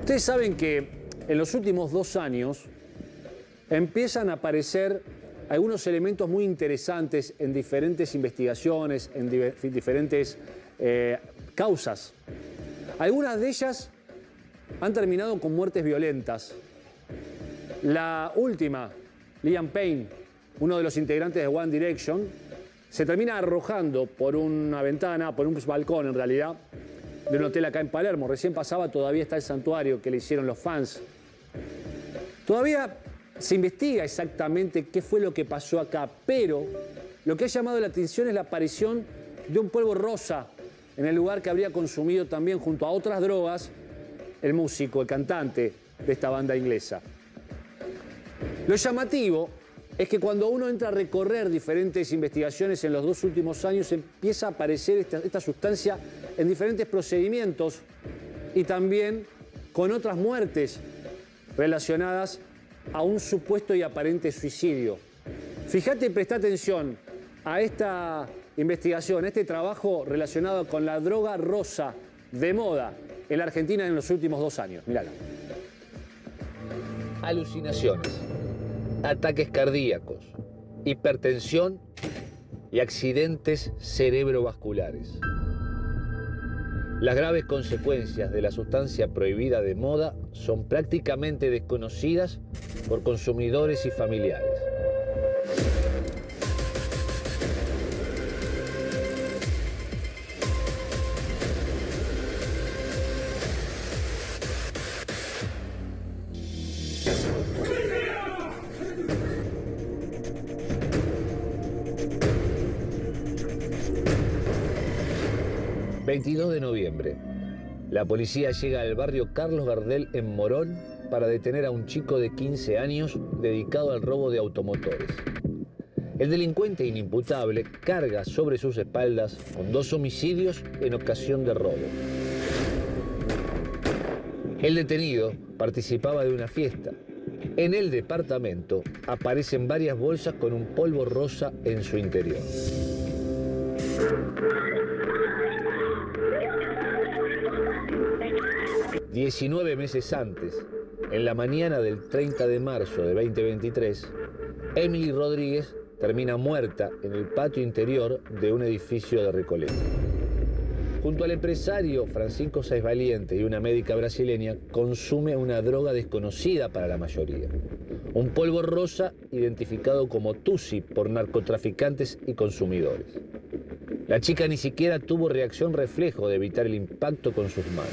Ustedes saben que en los últimos 2 años empiezan a aparecer algunos elementos muy interesantes en diferentes investigaciones, en diferentes causas. Algunas de ellas han terminado con muertes violentas. La última, Liam Payne, uno de los integrantes de One Direction, se termina arrojando por una ventana, por un balcón en realidad, de un hotel acá en Palermo. Recién pasaba, todavía está el santuario que le hicieron los fans. Todavía se investiga exactamente qué fue lo que pasó acá, pero lo que ha llamado la atención es la aparición de un polvo rosa en el lugar que habría consumido también, junto a otras drogas, el músico, el cantante de esta banda inglesa. Lo llamativo es que cuando uno entra a recorrer diferentes investigaciones en los 2 últimos años, empieza a aparecer esta sustancia en diferentes procedimientos y también con otras muertes relacionadas a un supuesto y aparente suicidio. Fíjate y presta atención a esta investigación, a este trabajo relacionado con la droga rosa de moda en la Argentina en los últimos 2 años. Mírala. Alucinaciones, ataques cardíacos, hipertensión y accidentes cerebrovasculares. Las graves consecuencias de la sustancia prohibida de moda son prácticamente desconocidas por consumidores y familiares. ...22 de noviembre... la policía llega al barrio Carlos Gardel en Morón para detener a un chico de 15 años dedicado al robo de automotores. El delincuente inimputable carga sobre sus espaldas con 2 homicidios en ocasión de robo. El detenido participaba de una fiesta. En el departamento aparecen varias bolsas con un polvo rosa en su interior. 19 meses antes, en la mañana del 30 de marzo de 2023, Emily Rodríguez termina muerta en el patio interior de un edificio de Recoleta. Junto al empresario Francisco Sáenz Valiente y una médica brasileña, consume una droga desconocida para la mayoría. Un polvo rosa identificado como Tusi por narcotraficantes y consumidores. La chica ni siquiera tuvo reacción reflejo de evitar el impacto con sus manos.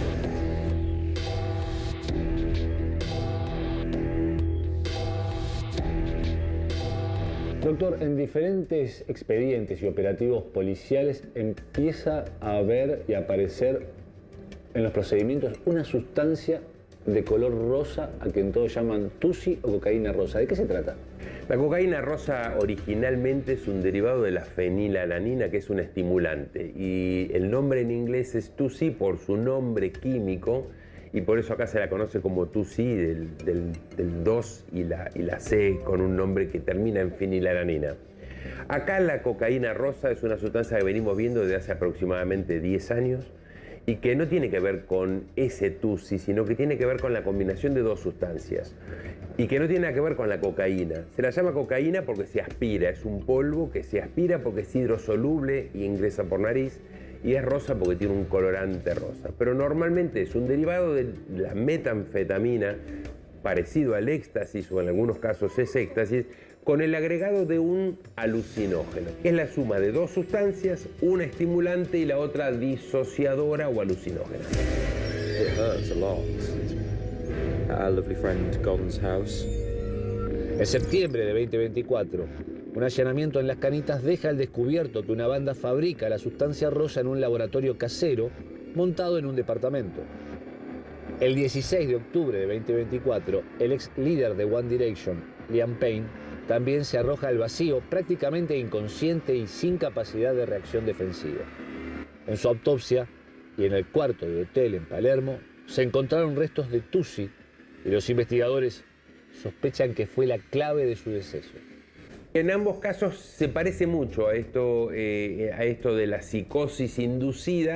Doctor, en diferentes expedientes y operativos policiales empieza a haber y a aparecer en los procedimientos una sustancia de color rosa a quien todos llaman Tusi o cocaína rosa. ¿De qué se trata? La cocaína rosa originalmente es un derivado de la fenilalanina, que es un estimulante, y el nombre en inglés es Tusi por su nombre químico, y por eso acá se la conoce como Tusi, del 2 y la C, con un nombre que termina en fenilalanina. Acá la cocaína rosa es una sustancia que venimos viendo desde hace aproximadamente 10 años y que no tiene que ver con ese Tusi, sino que tiene que ver con la combinación de 2 sustancias y que no tiene nada que ver con la cocaína. Se la llama cocaína porque se aspira, es un polvo que se aspira porque es hidrosoluble y ingresa por nariz, y es rosa porque tiene un colorante rosa. Pero normalmente es un derivado de la metanfetamina, parecido al éxtasis, o en algunos casos es éxtasis, con el agregado de un alucinógeno. Es la suma de 2 sustancias, una estimulante y la otra disociadora o alucinógena. It hurts a lot. At our lovely friend Gordon's house. En septiembre de 2024, un allanamiento en Las Canitas deja al descubierto que una banda fabrica la sustancia rosa en un laboratorio casero montado en un departamento. El 16 de octubre de 2024, el ex líder de One Direction, Liam Payne, también se arroja al vacío, prácticamente inconsciente y sin capacidad de reacción defensiva. En su autopsia y en el cuarto de hotel en Palermo, se encontraron restos de Tusi y los investigadores sospechan que fue la clave de su deceso. En ambos casos se parece mucho a esto de la psicosis inducida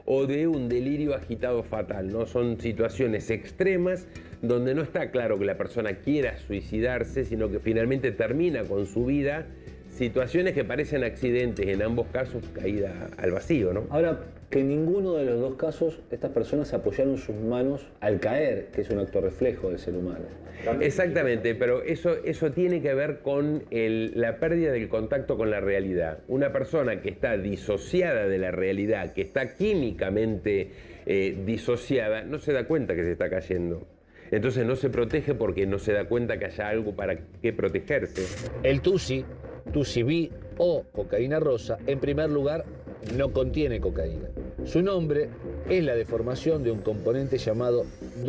o de un delirio agitado fatal, ¿no? Son situaciones extremas donde no está claro que la persona quiera suicidarse, sino que finalmente termina con su vida. Situaciones que parecen accidentes, en ambos casos caída al vacío, ¿no? Ahora, que en ninguno de los dos casos estas personas apoyaron sus manos al caer, que es un acto reflejo del ser humano. Exactamente, pero eso tiene que ver con la pérdida del contacto con la realidad. Una persona que está disociada de la realidad, que está químicamente disociada, no se da cuenta que se está cayendo. Entonces no se protege porque no se da cuenta que haya algo para qué protegerse. El Tusi, Tusi-B o cocaína rosa, en primer lugar, no contiene cocaína. Su nombre es la deformación de un componente llamado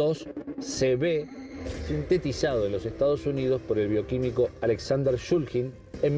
2-CB, sintetizado en los Estados Unidos por el bioquímico Alexander Shulgin en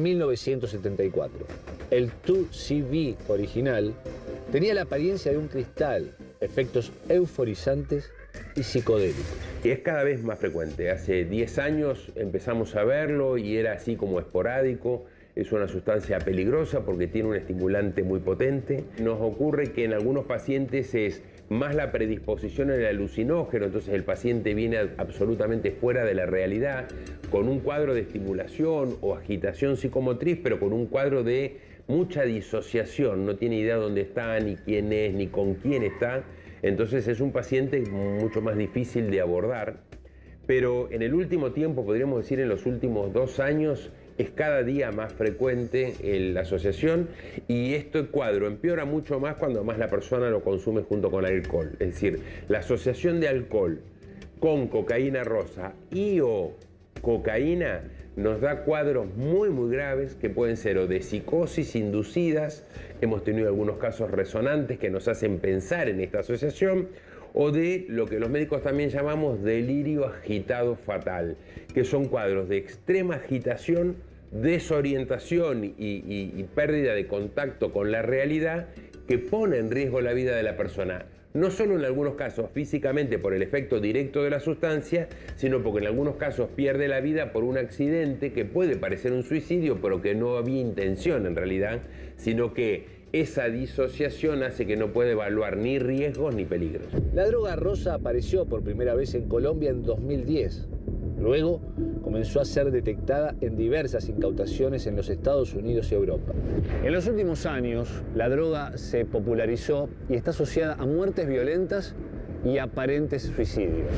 1974. El 2-CB original tenía la apariencia de un cristal, efectos euforizantes y psicodélicos. Y es cada vez más frecuente. Hace 10 años empezamos a verlo y era así como esporádico. Es una sustancia peligrosa porque tiene un estimulante muy potente. Nos ocurre que en algunos pacientes es más la predisposición al alucinógeno, entonces el paciente viene absolutamente fuera de la realidad, con un cuadro de estimulación o agitación psicomotriz, pero con un cuadro de mucha disociación. No tiene idea dónde está, ni quién es, ni con quién está. Entonces es un paciente mucho más difícil de abordar, pero en el último tiempo, podríamos decir en los últimos 2 años, es cada día más frecuente la asociación y este cuadro empeora mucho más cuando más la persona lo consume junto con alcohol. Es decir, la asociación de alcohol con cocaína rosa y o cocaína nos da cuadros muy graves que pueden ser o de psicosis inducidas, hemos tenido algunos casos resonantes que nos hacen pensar en esta asociación, o de lo que los médicos también llamamos delirio agitado fatal, que son cuadros de extrema agitación, desorientación y pérdida de contacto con la realidad que pone en riesgo la vida de la persona. No solo en algunos casos físicamente por el efecto directo de la sustancia, sino porque en algunos casos pierde la vida por un accidente que puede parecer un suicidio, pero que no había intención en realidad, sino que esa disociación hace que no puede evaluar ni riesgos ni peligros. La droga rosa apareció por primera vez en Colombia en 2010. Luego comenzó a ser detectada en diversas incautaciones en los Estados Unidos y Europa. En los últimos años, la droga se popularizó y está asociada a muertes violentas y aparentes suicidios.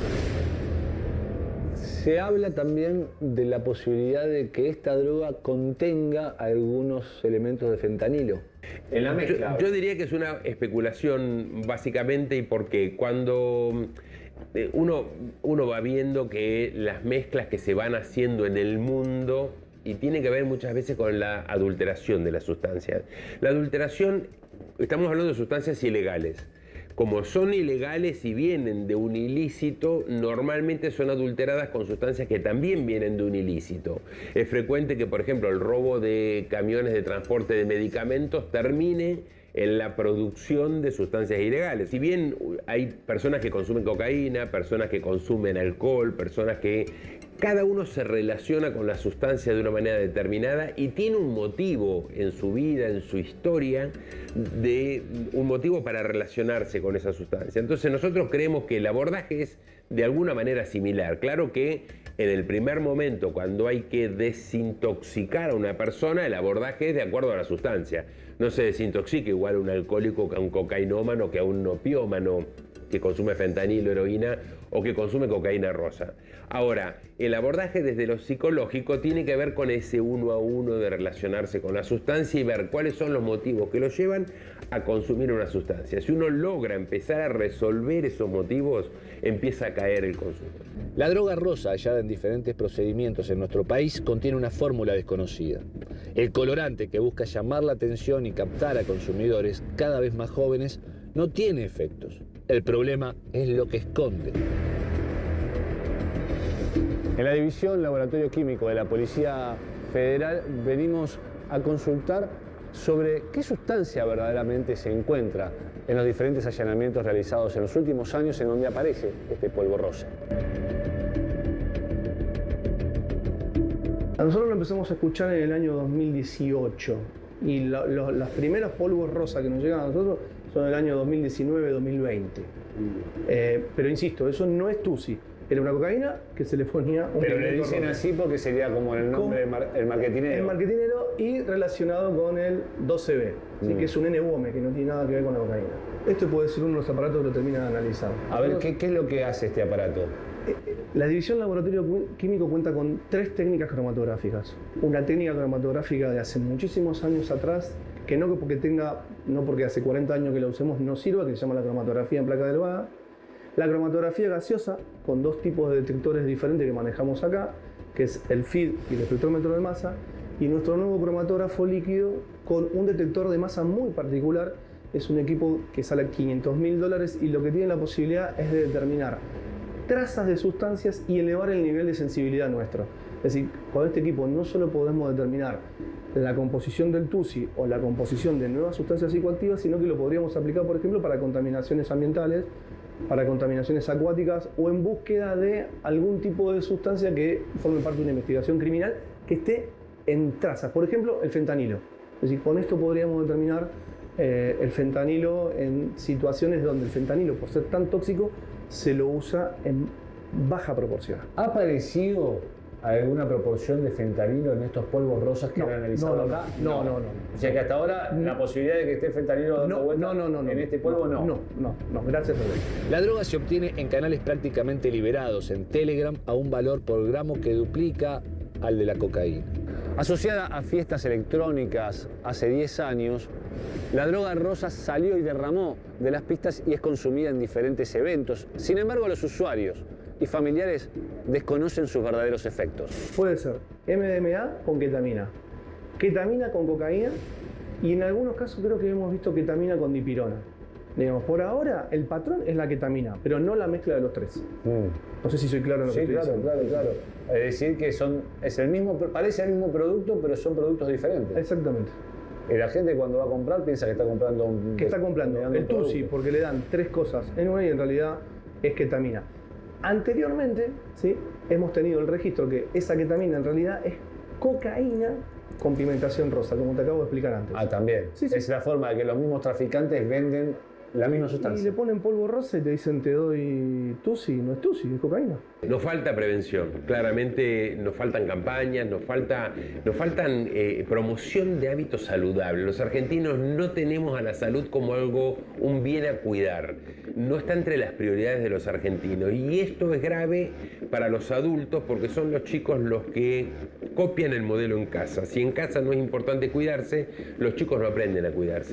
Se habla también de la posibilidad de que esta droga contenga algunos elementos de fentanilo. En la mezcla. Yo diría que es una especulación básicamente, y porque cuando uno va viendo que las mezclas que se van haciendo en el mundo, y tiene que ver muchas veces con la adulteración de las sustancias. La adulteración, estamos hablando de sustancias ilegales. Como son ilegales y vienen de un ilícito, normalmente son adulteradas con sustancias que también vienen de un ilícito. Es frecuente que, por ejemplo, el robo de camiones de transporte de medicamentos termine en la producción de sustancias ilegales. Si bien hay personas que consumen cocaína, personas que consumen alcohol, personas que cada uno se relaciona con la sustancia de una manera determinada y tiene un motivo en su vida, en su historia, un motivo para relacionarse con esa sustancia. Entonces nosotros creemos que el abordaje es de alguna manera similar. Claro que en el primer momento, cuando hay que desintoxicar a una persona, el abordaje es de acuerdo a la sustancia. No se desintoxica igual a un alcohólico que a un cocainómano, que a un opiómano que consume fentanilo, heroína o que consume cocaína rosa. Ahora, el abordaje desde lo psicológico tiene que ver con ese uno a uno de relacionarse con la sustancia y ver cuáles son los motivos que lo llevan a consumir una sustancia. Si uno logra empezar a resolver esos motivos, empieza a caer el consumo. La droga rosa, hallada en diferentes procedimientos en nuestro país, contiene una fórmula desconocida. El colorante, que busca llamar la atención y captar a consumidores cada vez más jóvenes, no tiene efectos. El problema es lo que esconde. En la División Laboratorio Químico de la Policía Federal venimos a consultar sobre qué sustancia verdaderamente se encuentra en los diferentes allanamientos realizados en los últimos años en donde aparece este polvo rosa. A nosotros lo empezamos a escuchar en el año 2018 y los primeros polvos rosa que nos llegan a nosotros son del año 2019-2020. Pero insisto, eso no es TUSI. Era una cocaína que se le ponía un Pero le pigmento dicen rojo. así porque sería como el nombre el marketinero. El marketinero y relacionado con el 12B, ¿sí? Que es un N-Bome, que no tiene nada que ver con la cocaína. Este puede ser uno de los aparatos que lo terminan de analizar. A ver, ¿qué es lo que hace este aparato? La división laboratorio químico cuenta con 3 técnicas cromatográficas. Una técnica cromatográfica de hace muchísimos años atrás, que no porque hace 40 años que la usemos no sirva, que se llama la cromatografía en placa de Elbada. La cromatografía gaseosa, con 2 tipos de detectores diferentes que manejamos acá, que es el FID y el espectrómetro de masa, y nuestro nuevo cromatógrafo líquido con un detector de masa muy particular. Es un equipo que sale $500.000 y lo que tiene la posibilidad es de determinar trazas de sustancias y elevar el nivel de sensibilidad nuestro. Es decir, con este equipo no solo podemos determinar la composición del TUSI o la composición de nuevas sustancias psicoactivas, sino que lo podríamos aplicar, por ejemplo, para contaminaciones ambientales, para contaminaciones acuáticas o en búsqueda de algún tipo de sustancia que forme parte de una investigación criminal que esté en trazas. Por ejemplo, el fentanilo. Es decir, con esto podríamos determinar el fentanilo en situaciones donde el fentanilo, por ser tan tóxico, se lo usa en baja proporción. ¿Ha aparecido alguna proporción de fentanilo en estos polvos rosas que han analizado acá? No. O sea que hasta ahora la posibilidad de que esté fentanilo dando vueltas en este polvo no. No, gracias a Dios. La droga se obtiene en canales prácticamente liberados en Telegram a un valor por gramo que duplica al de la cocaína. Asociada a fiestas electrónicas hace 10 años, la droga rosa salió y derramó de las pistas y es consumida en diferentes eventos. Sin embargo, los usuarios y familiares desconocen sus verdaderos efectos. Puede ser MDMA con ketamina, ketamina con cocaína y en algunos casos creo que hemos visto ketamina con dipirona. Digamos, por ahora el patrón es la ketamina, pero no la mezcla de los 3. No sé si soy claro en lo que estoy diciendo. Claro. Es decir, que parece el mismo producto, pero son productos diferentes. Exactamente. Y la gente cuando va a comprar piensa que está comprando el TUSI, porque le dan 3 cosas en una y en realidad es ketamina. Anteriormente, ¿sí?, hemos tenido el registro que esa ketamina en realidad es cocaína con pigmentación rosa, como te acabo de explicar antes. Ah, también. Sí. Es la forma de que los mismos traficantes venden la misma sustancia. Y le ponen polvo rosa y te dicen te doy TUSI, no es TUSI, es cocaína. Nos falta prevención, claramente nos faltan campañas, nos faltan promoción de hábitos saludables. Los argentinos no tenemos a la salud como un bien a cuidar. No está entre las prioridades de los argentinos. Y esto es grave para los adultos porque son los chicos los que copian el modelo en casa. Si en casa no es importante cuidarse, los chicos no aprenden a cuidarse.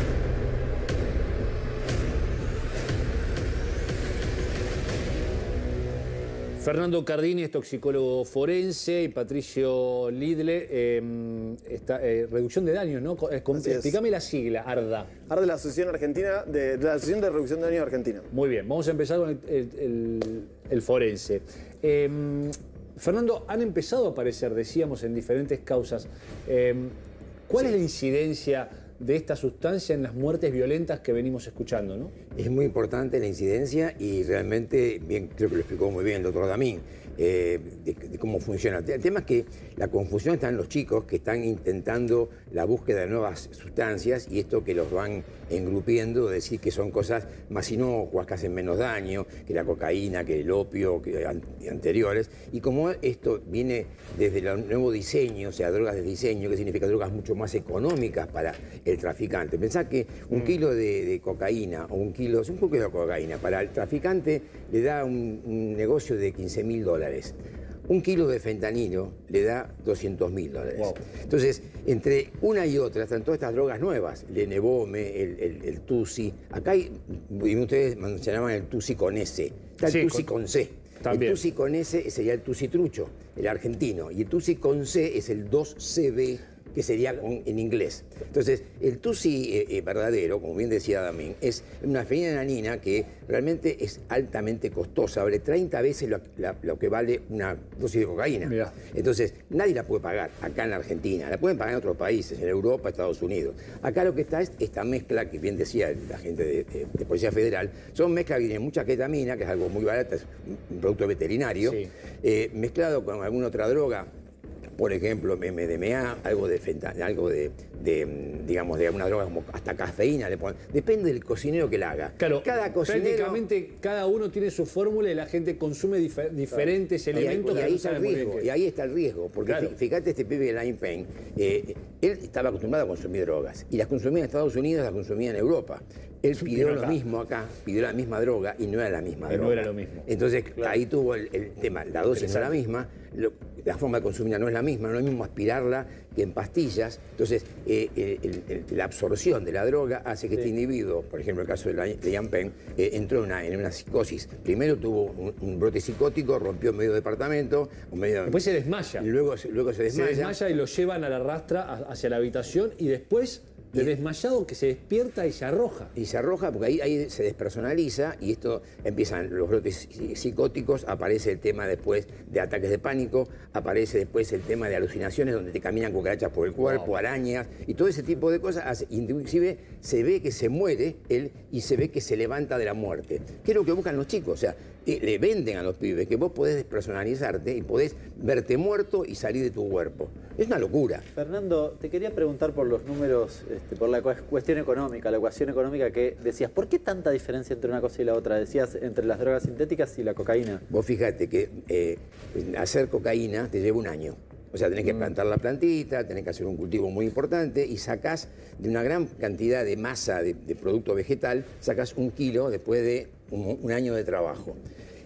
Fernando Cardini es toxicólogo forense y Patricio Lidle, reducción de daños, ¿no? Explícame la sigla, ARDA. ARDA de la Asociación Argentina de la Asociación de Reducción de Daños de Argentina. Muy bien, vamos a empezar con el forense. Fernando, han empezado a aparecer, decíamos, en diferentes causas. ¿Cuál es la incidencia de esta sustancia en las muertes violentas que venimos escuchando, ¿no? Es muy importante la incidencia y realmente, bien, creo que lo explicó muy bien el doctor Damín, de cómo funciona. El tema es que la confusión está en los chicos que están intentando la búsqueda de nuevas sustancias y esto que los van engrupiendo, decir que son cosas más inocuas, que hacen menos daño, que la cocaína, que el opio, que anteriores. Y como esto viene desde el nuevo diseño, o sea, drogas de diseño, que significa drogas mucho más económicas para el traficante. Pensá que un kilo de cocaína o un kilo de cocaína para el traficante le da un negocio de $15.000. Un kilo de fentanilo le da $200.000. Wow. Entonces, entre una y otra están todas estas drogas nuevas, el N-Bome, el TUSI. Acá hay, y ustedes mencionaban el TUSI con S, está el TUSI con C. También. El TUSI con S sería el TUSI trucho, el argentino, y el TUSI con C es el 2CB, que sería en inglés. Entonces, el TUSI verdadero, como bien decía Damín, es una fenilalanina que realmente es altamente costosa, vale 30 veces lo que vale una dosis de cocaína. Mirá. Entonces, nadie la puede pagar acá en la Argentina, la pueden pagar en otros países, en Europa, Estados Unidos. Acá lo que está es esta mezcla, que bien decía la gente de Policía Federal, son mezclas que tienen mucha ketamina, que es algo muy barato, es un producto veterinario, sí, mezclado con alguna otra droga, por ejemplo, MDMA, algo de digamos, de una droga como hasta cafeína le ponen. Depende del cocinero que la haga. Claro, cada cocinero, prácticamente cada uno tiene su fórmula y la gente consume diferentes elementos. Y ahí está el riesgo, y ahí está el riesgo, porque claro, fíjate este pibe de Liam Payne, él estaba acostumbrado a consumir drogas, y las consumía en Estados Unidos, las consumía en Europa. Él pidió lo mismo acá, pidió la misma droga y no era la misma droga. No era lo mismo. Entonces ahí tuvo el tema, la dosis no es la misma, la forma de consumirla no es la misma, no es lo mismo aspirarla que en pastillas. Entonces la absorción de la droga hace que este individuo, por ejemplo el caso de Liam Payne, entró en una psicosis. Primero tuvo un brote psicótico, rompió medio departamento. Después se desmaya. Luego se desmaya. Se desmaya y lo llevan a la rastra hacia la habitación y después de desmayado que se despierta y se arroja. Y se arroja porque ahí se despersonaliza y esto empiezan los brotes psicóticos, aparece el tema después de ataques de pánico, aparece después el tema de alucinaciones donde te caminan cucarachas por el cuerpo, arañas y todo ese tipo de cosas. Inclusive se ve que se muere él y se ve que se levanta de la muerte. ¿Qué es lo que buscan los chicos? O sea, le venden a los pibes que vos podés despersonalizarte y podés verte muerto y salir de tu cuerpo. Es una locura. Fernando, te quería preguntar por los números, por la cuestión económica, la ecuación económica que decías. ¿Por qué tanta diferencia entre una cosa y la otra? Decías entre las drogas sintéticas y la cocaína. Vos fíjate que hacer cocaína te lleva un año. O sea, tenés que plantar la plantita, tenés que hacer un cultivo muy importante y sacás de una gran cantidad de masa de producto vegetal, sacás 1 kilo después de un año de trabajo.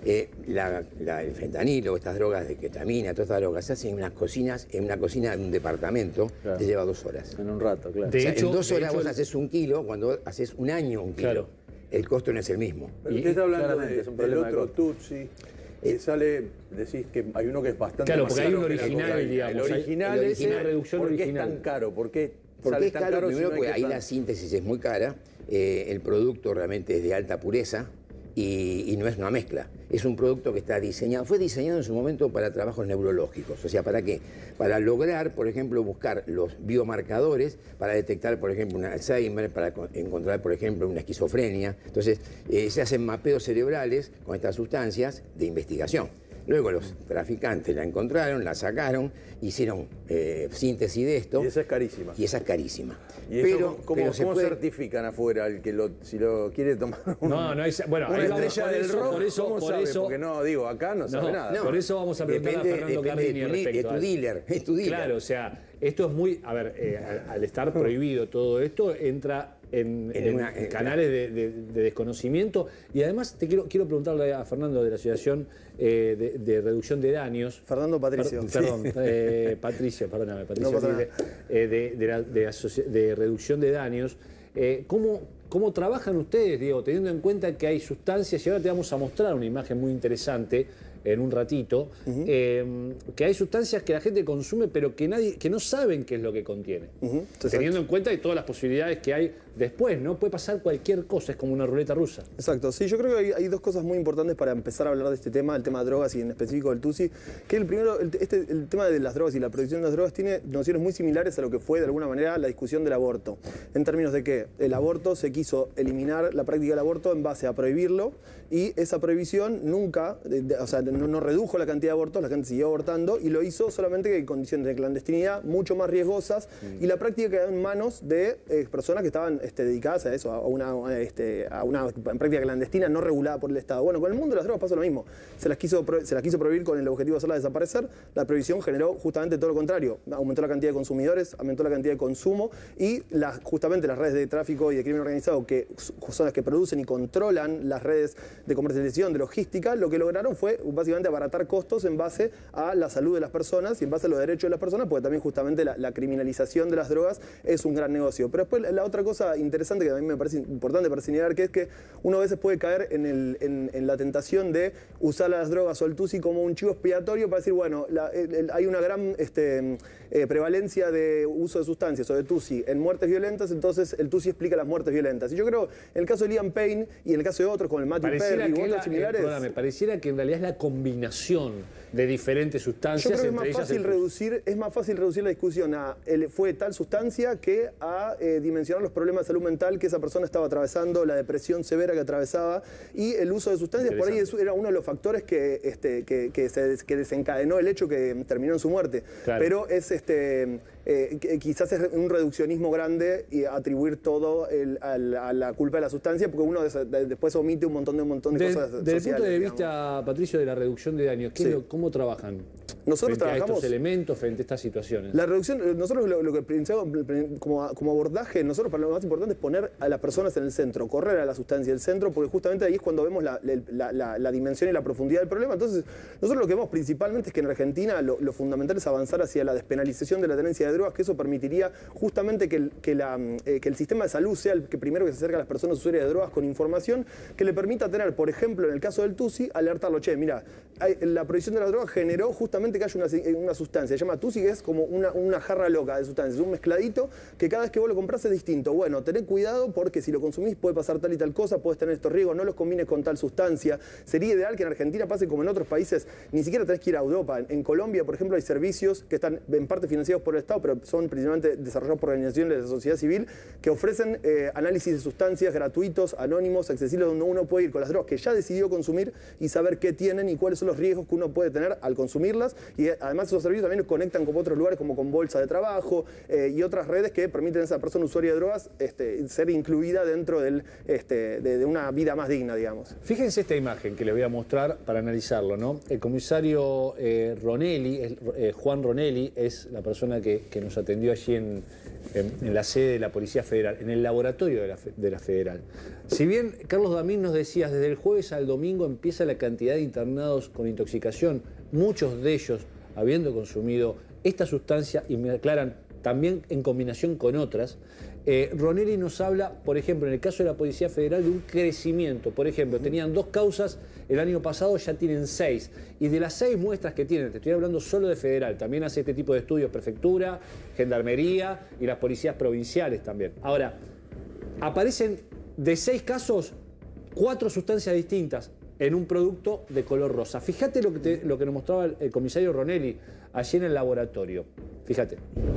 El fentanilo, estas drogas de ketamina, todas estas drogas se hacen en unas cocinas, en una cocina de un departamento, claro, te lleva 2 horas. En un rato, claro. O sea, en 2 horas vos haces 1 kilo, cuando haces un año 1 kilo. Claro. El costo no es el mismo. Pero usted está hablando del otro Tutsi. Sale, decís que hay uno que es bastante claro, más porque hay un caro original, digamos. El original es una reducción ¿por qué original? es tan caro? ¿Por qué porque es tan caro? Primero si no porque ahí la síntesis es muy cara, el producto realmente es de alta pureza y no es una mezcla. Es un producto que está diseñado, fue diseñado en su momento para trabajos neurológicos. O sea, ¿para qué? Para lograr, por ejemplo, buscar los biomarcadores para detectar, por ejemplo, un Alzheimer, para encontrar, por ejemplo, una esquizofrenia. Entonces, se hacen mapeos cerebrales con estas sustancias de investigación. Luego los traficantes la encontraron, la sacaron, hicieron síntesis de esto. Y esa es carísima. Y esa es carísima. ¿Y pero, cómo certifican afuera el que si lo quiere tomar no, bueno, una estrella del rock? Por eso, ¿Cómo sabe? Porque no, digo, acá no sabe nada. No, por eso vamos a preguntar a Fernando Cardini respecto a tu dealer. Claro, o sea, esto es muy... A ver, al estar prohibido todo esto, entra en canales de desconocimiento. Y además quiero preguntarle a Fernando de la Asociación de Reducción de Daños. Fernando Patricio. Perdón, Patricio, perdóname, Patricio. No pasa nada. De Reducción de Daños. ¿Cómo trabajan ustedes, Diego, teniendo en cuenta que hay sustancias, y ahora te vamos a mostrar una imagen muy interesante en un ratito, que hay sustancias que la gente consume pero que no saben qué es lo que contiene. Teniendo en cuenta todas las posibilidades que hay después, ¿no? Puede pasar cualquier cosa, es como una ruleta rusa. Exacto, sí, yo creo que hay 2 cosas muy importantes para empezar a hablar de este tema, el tema de drogas y en específico del Tutsi, que el primero, el tema de las drogas y la prohibición de las drogas tiene nociones muy similares a lo que fue de alguna manera la discusión del aborto, en términos de que el aborto se quiso eliminar la práctica del aborto en base a prohibirlo y esa prohibición nunca, o sea, no redujo la cantidad de abortos, la gente siguió abortando y lo hizo solamente en condiciones de clandestinidad mucho más riesgosas y la práctica quedó en manos de personas que estaban dedicadas a eso, a una práctica clandestina no regulada por el Estado. Bueno, con el mundo de las drogas pasó lo mismo. Se las quiso prohibir con el objetivo de hacerlas desaparecer. La prohibición generó justamente todo lo contrario. Aumentó la cantidad de consumidores, aumentó la cantidad de consumo y justamente las redes de tráfico y de crimen organizado, que son las que producen y controlan las redes de comercialización, de logística, lo que lograron fue básicamente abaratar costos en base a la salud de las personas y en base a los derechos de las personas, porque también justamente la criminalización de las drogas es un gran negocio. Pero después la otra cosa interesante que a mí me parece importante para señalar, que es que uno a veces puede caer en la tentación de usar las drogas o el Tutsi como un chivo expiatorio para decir, bueno, hay una gran prevalencia de uso de sustancias o de Tutsi en muertes violentas, entonces el Tutsi explica las muertes violentas. Y yo creo, en el caso de Liam Payne y en el caso de otros, como el Matthew Perry u otros similares... pareciera que en realidad es la combinación de diferentes sustancias. Yo creo que es más fácil reducir la discusión a fue tal sustancia que a dimensionar los problemas de salud mental que esa persona estaba atravesando, la depresión severa que atravesaba y el uso de sustancias por ahí era uno de los factores que desencadenó el hecho que terminó en su muerte. Claro. Pero quizás es un reduccionismo grande y atribuir todo a la culpa de la sustancia, porque uno después omite un montón de cosas sociales. Desde el punto de vista, Patricio, de la reducción de daños, ¿cómo trabajan? Nosotros frente trabajamos a estos elementos, frente a estas situaciones. La reducción, nosotros lo que pensamos como abordaje, nosotros para lo más importante es poner a las personas en el centro, correr a la sustancia del centro, porque justamente ahí es cuando vemos la dimensión y la profundidad del problema. Entonces, nosotros lo que vemos principalmente es que en Argentina lo fundamental es avanzar hacia la despenalización de la tenencia de drogas, que eso permitiría justamente que el sistema de salud sea el que primero que se acerca a las personas usuarias de drogas con información que le permita tener, por ejemplo, en el caso del TUSI, alertarlo, che, mira, la prohibición de la droga generó justamente que haya una sustancia, se llama TUSI, que es como una jarra loca de sustancias, un mezcladito que cada vez que vos lo compras es distinto. Bueno, tened cuidado porque si lo consumís puede pasar tal y tal cosa, puedes tener estos riesgos, no los combines con tal sustancia. Sería ideal que en Argentina pase como en otros países, ni siquiera tenés que ir a Europa. En Colombia, por ejemplo, hay servicios que están en parte financiados por el Estado, pero son principalmente desarrollados por organizaciones de la sociedad civil que ofrecen análisis de sustancias gratuitos, anónimos, accesibles, donde uno puede ir con las drogas que ya decidió consumir y saber qué tienen y cuáles son los riesgos que uno puede tener al consumirlas. Y además esos servicios también conectan con otros lugares como con bolsa de trabajo y otras redes que permiten a esa persona usuaria de drogas ser incluida dentro de una vida más digna, digamos. Fíjense esta imagen que le voy a mostrar para analizarlo, ¿no? El comisario Ronelli, Juan Ronelli, es la persona que nos atendió allí en la sede de la Policía Federal, en el laboratorio de la Federal. Si bien Carlos Damín nos decía, desde el jueves al domingo empieza la cantidad de internados con intoxicación, muchos de ellos habiendo consumido esta sustancia, y me aclaran, también en combinación con otras, Ronelli nos habla, por ejemplo, en el caso de la Policía Federal, de un crecimiento. Por ejemplo, tenían 2 causas, el año pasado ya tienen 6. Y de las 6 muestras que tienen, te estoy hablando solo de Federal, también hace este tipo de estudios Prefectura, Gendarmería y las policías provinciales también. Ahora, aparecen de 6 casos, 4 sustancias distintas en un producto de color rosa. Fíjate lo que nos mostraba el comisario Ronelli allí en el laboratorio. Fíjate.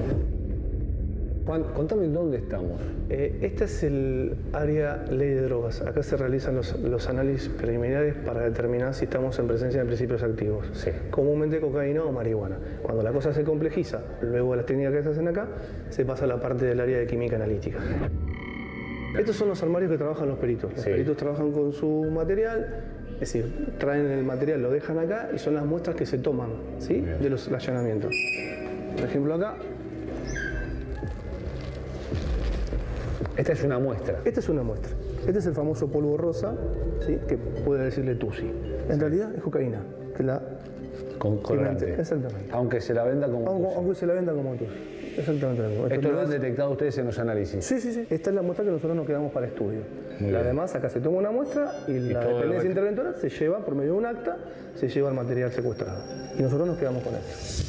Juan, contame dónde estamos. Este es el área ley de drogas. Acá se realizan los análisis preliminares para determinar si estamos en presencia de principios activos. Sí. Comúnmente cocaína o marihuana. Cuando la cosa se complejiza, luego de las técnicas que se hacen acá, se pasa a la parte del área de química analítica. Estos son los armarios que trabajan los peritos. Los peritos trabajan con su material, es decir, traen el material, lo dejan acá y son las muestras que se toman, ¿sí? De los allanamientos. Por ejemplo, acá. Esta es una muestra. Esta es una muestra. Este es el famoso polvo rosa, ¿sí? Que puede decirle TUSI. En realidad es cocaína, que la con colorante. Exactamente. Aunque se la venda como TUSI. Aunque se la venda como TUSI. Exactamente. ¿Esto lo han detectado ustedes en los análisis? Sí, sí, sí. Esta es la muestra que nosotros nos quedamos para estudio. Además, acá se toma una muestra y la dependencia interventora se lleva, por medio de un acta, se lleva el material secuestrado. Y nosotros nos quedamos con esto.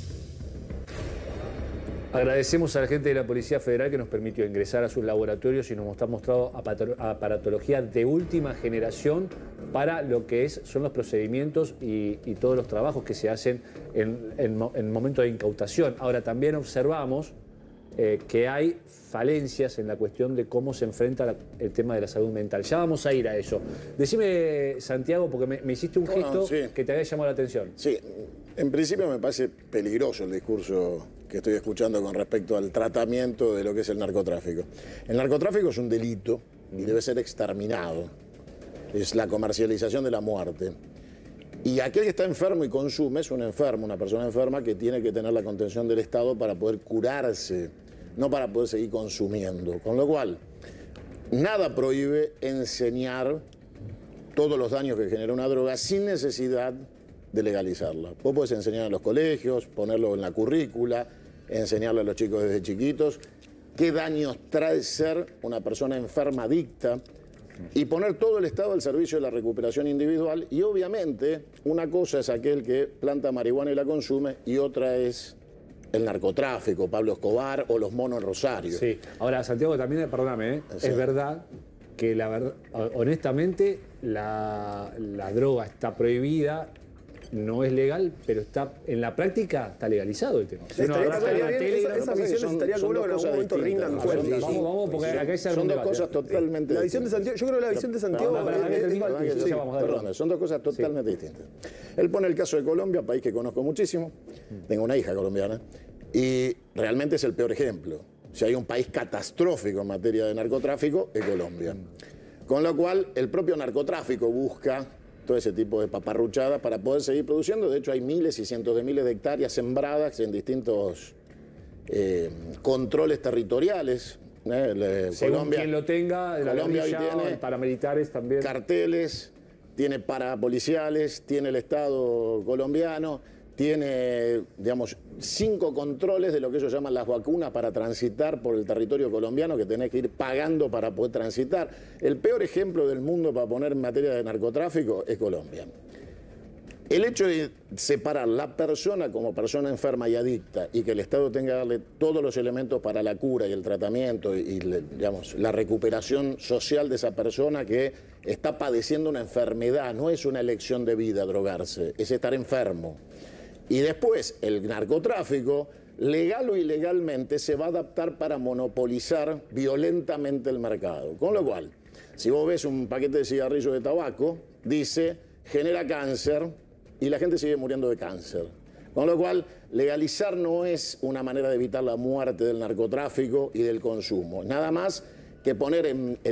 Agradecemos a la gente de la Policía Federal que nos permitió ingresar a sus laboratorios y nos ha mostrado aparatología de última generación para lo que son los procedimientos y todos los trabajos que se hacen en momento de incautación. Ahora, también observamos que hay falencias en la cuestión de cómo se enfrenta el tema de la salud mental. Ya vamos a ir a eso. Decime, Santiago, porque me hiciste un gesto que te había llamado la atención. Sí, en principio me parece peligroso el discurso que estoy escuchando con respecto al tratamiento de lo que es el narcotráfico. El narcotráfico es un delito y debe ser exterminado. Es la comercialización de la muerte. Y aquel que está enfermo y consume es un enfermo, una persona enferma que tiene que tener la contención del Estado para poder curarse, no para poder seguir consumiendo. Con lo cual, nada prohíbe enseñar todos los daños que genera una droga sin necesidad de legalizarla. Vos podés enseñar en los colegios, ponerlo en la currícula, enseñarle a los chicos desde chiquitos qué daños trae ser una persona enferma adicta y poner todo el Estado al servicio de la recuperación individual. Y obviamente una cosa es aquel que planta marihuana y la consume y otra es el narcotráfico, Pablo Escobar o los monos en Rosario. Sí, ahora Santiago también, perdóname, sí. Es verdad que honestamente la droga está prohibida, no es legal, pero está en la práctica está legalizado el tema. Esa visión estaría bueno que en algún momento rindan cuentas. Vamos, porque acá son dos cosas totalmente la visión de Santiago, yo creo que la visión de Santiago son dos cosas totalmente distintas. Él pone el caso de Colombia, país que conozco muchísimo, tengo una hija colombiana, Y realmente es el peor ejemplo. Si hay un país catastrófico en materia de narcotráfico, es Colombia. Con lo cual, el propio narcotráfico busca todo ese tipo de paparruchadas para poder seguir produciendo. De hecho, hay miles y cientos de miles de hectáreas sembradas en distintos controles territoriales. Según Colombia, quien lo tenga, la Colombia hoy guerrilla, tiene paramilitares también. carteles, tiene parapoliciales, tiene el Estado colombiano, tiene, digamos, 5 controles de lo que ellos llaman las vacunas para transitar por el territorio colombiano, que tenés que ir pagando para poder transitar. El peor ejemplo del mundo para poner en materia de narcotráfico es Colombia. El hecho de separar la persona como persona enferma y adicta y que el Estado tenga que darle todos los elementos para la cura y el tratamiento y digamos, la recuperación social de esa persona que está padeciendo una enfermedad, no es una elección de vida drogarse, es estar enfermo. Y después el narcotráfico, legal o ilegalmente, se va a adaptar para monopolizar violentamente el mercado. Con lo cual, si vos ves un paquete de cigarrillos de tabaco, dice, genera cáncer, y la gente sigue muriendo de cáncer. Con lo cual, legalizar no es una manera de evitar la muerte del narcotráfico y del consumo. Nada más que poner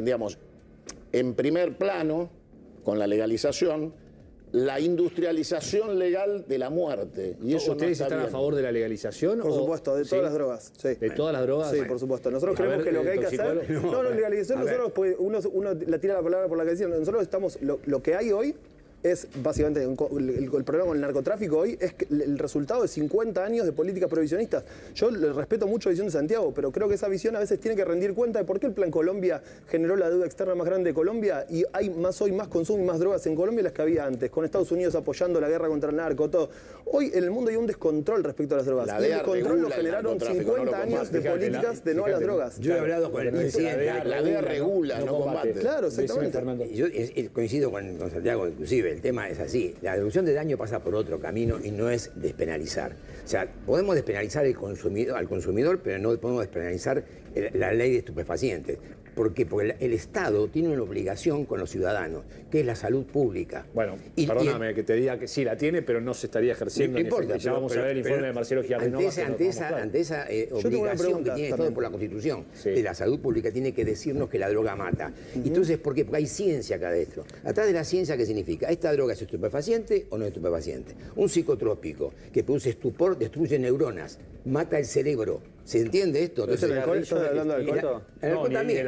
en primer plano, con la legalización, la industrialización legal de la muerte. Y eso ¿Ustedes no está están bien. a favor de la legalización? Por supuesto, de todas las drogas. Sí. ¿De todas las drogas? Sí, por supuesto. Nosotros creemos que lo que hay que hacer... No, legalización, nosotros, pues, uno la tira la palabra por la que decían. Nosotros estamos... Lo que hay hoy es básicamente el problema con el narcotráfico hoy es que el resultado de 50 años de políticas prohibicionistas. Yo le respeto mucho la visión de Santiago, pero creo que esa visión a veces tiene que rendir cuenta de por qué el Plan Colombia generó la deuda externa más grande de Colombia y hay hoy más consumo y más drogas en Colombia de las que había antes, con Estados Unidos apoyando la guerra contra el narco, todo. Hoy en el mundo hay un descontrol respecto a las drogas. Y el descontrol lo generaron 50 años de políticas de no a las drogas. Yo he hablado con el presidente. La DEA regula, no combate. Claro, exactamente. Yo coincido con Santiago, inclusive, el tema es así. La reducción de daño pasa por otro camino y no es despenalizar. O sea, podemos despenalizar al consumidor, pero no podemos despenalizar la ley de estupefacientes. ¿Por qué? Porque el Estado tiene una obligación con los ciudadanos, que es la salud pública. Bueno, perdóname que te diga que sí la tiene, pero no se estaría ejerciendo. No importa. Ya vamos a ver el informe de Marcelo Giardino. Ante esa obligación que tiene el Estado por la Constitución de la salud pública, tiene que decirnos que la droga mata. Entonces, ¿por qué? Porque hay ciencia acá adentro. Atrás de la ciencia, ¿qué significa? ¿Esta droga es estupefaciente o no es estupefaciente? Un psicotrópico que produce estupor, destruye neuronas, mata el cerebro. ¿Se entiende esto? Entonces, ¿el alcohol? ¿Estás hablando del alcohol? El alcohol también.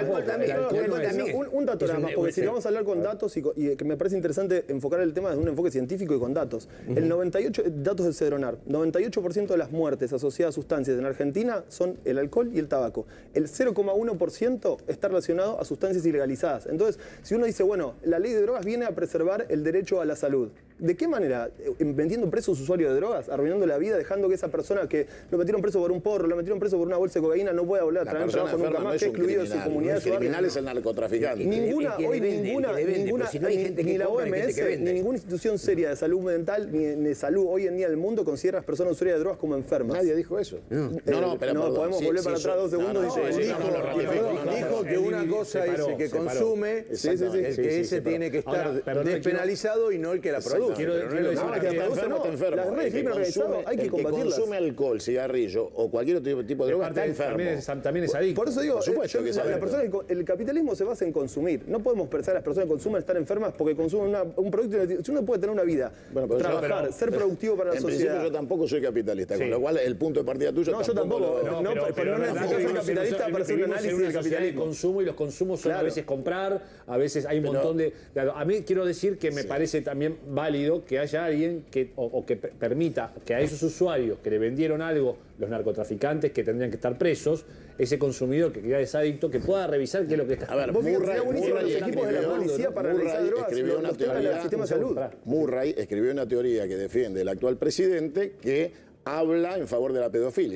Un dato nada más, porque si vamos a hablar con datos y que me parece interesante enfocar el tema desde un enfoque científico y con datos. El 98, datos del Cedronar, 98% de las muertes asociadas a sustancias en Argentina son el alcohol y el tabaco. El 0,1% está relacionado a sustancias ilegalizadas. Entonces, si uno dice, bueno, la ley de drogas viene a preservar el derecho a la salud. ¿De qué manera? Metiendo preso a un usuario de drogas, arruinando la vida, dejando que esa persona que lo metieron preso por un porro, lo metieron preso por una bolsa de cocaína, no pueda volver a traer trabajo nunca más, que excluido de su comunidad. El criminal es el narcotraficante. Ninguna, ni la OMS, ni ninguna institución seria de salud mental, ni de salud hoy en día en el mundo considera a las personas usuarias de drogas como enfermas. Nadie dijo eso. No, podemos volver para atrás 2 segundos. Dijo que una cosa es el que consume, el que ese tiene que estar despenalizado y no el que la produce. Las redes de crimen organizado hay que combatirlas. El que consume alcohol, cigarrillo o cualquier otro tipo de droga está enfermo. También es adicto. Por eso digo, el capitalismo se basa en consumir. No podemos pensar a las personas que consumen estar enfermas porque consumen un producto. Si uno puede tener una vida, trabajar, ser productivo para la sociedad. En principio yo tampoco soy capitalista, con lo cual el punto de partida tuyo yo tampoco. Pero no necesito ser capitalista para hacer un análisis del capitalismo. De consumo y los consumos son a veces comprar, a veces hay un montón de... A mí quiero decir que me parece también válido que haya alguien que permita que a esos usuarios que le vendieron algo los narcotraficantes que tendrían que estar presos, ese consumidor que ya es adicto, que pueda revisar qué es lo que está... A ver, Murray escribió una teoría que defiende el actual presidente que habla en favor de la pedofilia.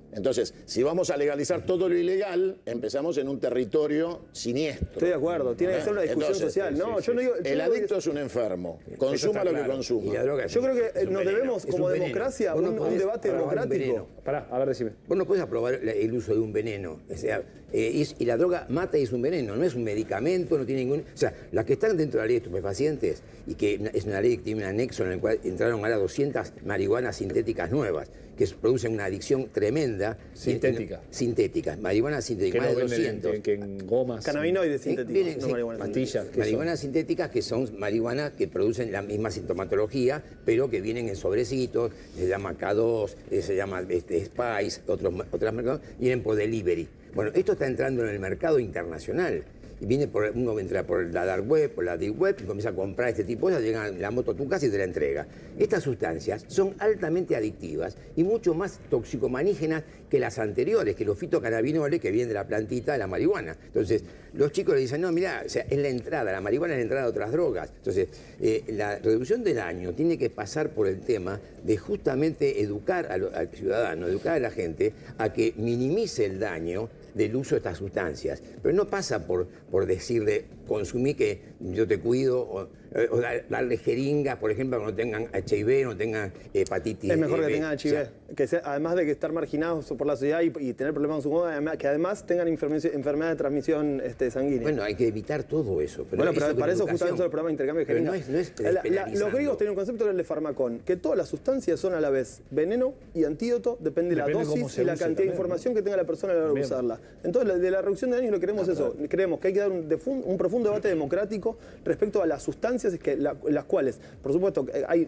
Entonces, si vamos a legalizar todo lo ilegal, empezamos en un territorio siniestro. Estoy de acuerdo, tiene que ser una discusión social. No, yo no digo, el adicto es un enfermo, consuma lo que consuma. Yo creo que nos debemos, como democracia, un debate democrático. Pará, a ver, decime. Vos no podés aprobar el uso de un veneno. O sea, y la droga mata y es un veneno, no es un medicamento, no tiene ningún... O sea, las que están dentro de la ley de estupefacientes, y que es una ley que tiene un anexo en el cual entraron ahora 200 marihuanas sintéticas nuevas, que producen una adicción tremenda. Sintética. Sintéticas, marihuana sintética, más de 200. Que en gomas. Cannabinoides sintéticos, no marihuana. Pastillas. Marihuanas sintéticas que son marihuanas que producen la misma sintomatología, pero que vienen en sobrecitos, se llama K2, se llama Spice, otras mercados, vienen por delivery. Bueno, esto está entrando en el mercado internacional. Y uno entra por la dark web, por la deep web, y comienza a comprar este tipo de cosas, llega la moto a tu casa y te la entrega. Estas sustancias son altamente adictivas y mucho más toxicomanígenas que las anteriores, que los fitocannabinoles que vienen de la plantita de la marihuana. Entonces, los chicos le dicen, no, mirá, o sea, es la entrada, la marihuana es la entrada de otras drogas. Entonces, la reducción del daño tiene que pasar por el tema de justamente educar al ciudadano, educar a la gente a que minimice el daño del uso de estas sustancias. Pero no pasa por decirle, consumí que yo te cuido, o darle jeringas, por ejemplo, que no tengan HIV, no tengan hepatitis. Es mejor que tengan HIV, o sea, que además de que estar marginados por la sociedad y tener problemas con su moda, que además tengan enfermedad de transmisión sanguínea. Bueno, hay que evitar todo eso. Pero bueno, pero para eso justamente el programa de intercambio de jeringas. No es los griegos tenían un concepto que era el de farmacón, que todas las sustancias son a la vez veneno y antídoto, depende de la dosis y la cantidad de información que tenga la persona a la hora de usarla. Entonces, de la reducción de daños lo queremos eso. Creemos que hay que dar un profundo debate democrático respecto a las sustancias las cuales, por supuesto,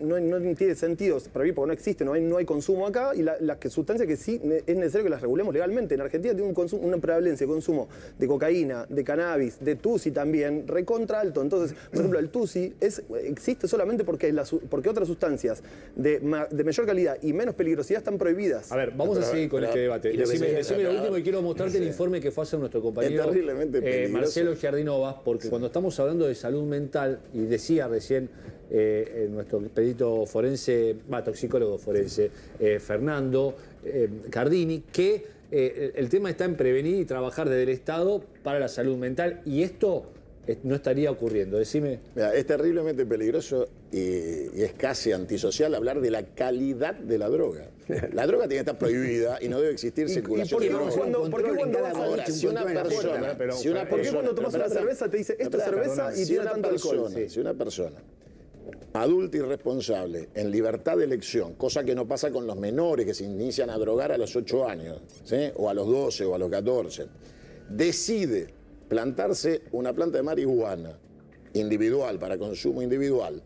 no tiene sentido prohibir porque no existe, no hay consumo acá, y las sustancias que sí es necesario que las regulemos legalmente. En Argentina tiene una prevalencia de consumo de cocaína, de cannabis, de tusi también, recontra alto. Entonces, por ejemplo, el tusi existe solamente porque otras sustancias de mayor calidad y menos peligrosidad están prohibidas. A ver, vamos a seguir con este debate. Decime lo último y quiero mostrarte el informe que fue a hacer nuestro compañero Marcelo Giardinova, porque cuando estamos hablando de salud mental, y decía recién nuestro perito forense, toxicólogo forense, Fernando Cardini, que el tema está en prevenir y trabajar desde el Estado para la salud mental, y esto no estaría ocurriendo. Decime. Mira, es terriblemente peligroso y es casi antisocial hablar de la calidad de la droga. La droga tiene que estar prohibida y no debe existir circulación de droga. ¿Por qué cuando vas ahora, si una persona... ¿Por qué cuando tomas una cerveza te dice esto es cerveza y tiene tanto alcohol? Si una persona adulta y responsable, en libertad de elección, cosa que no pasa con los menores que se inician a drogar a los 8 años, ¿sí? O a los 12 o a los 14, decide plantarse una planta de marihuana individual, para consumo individual,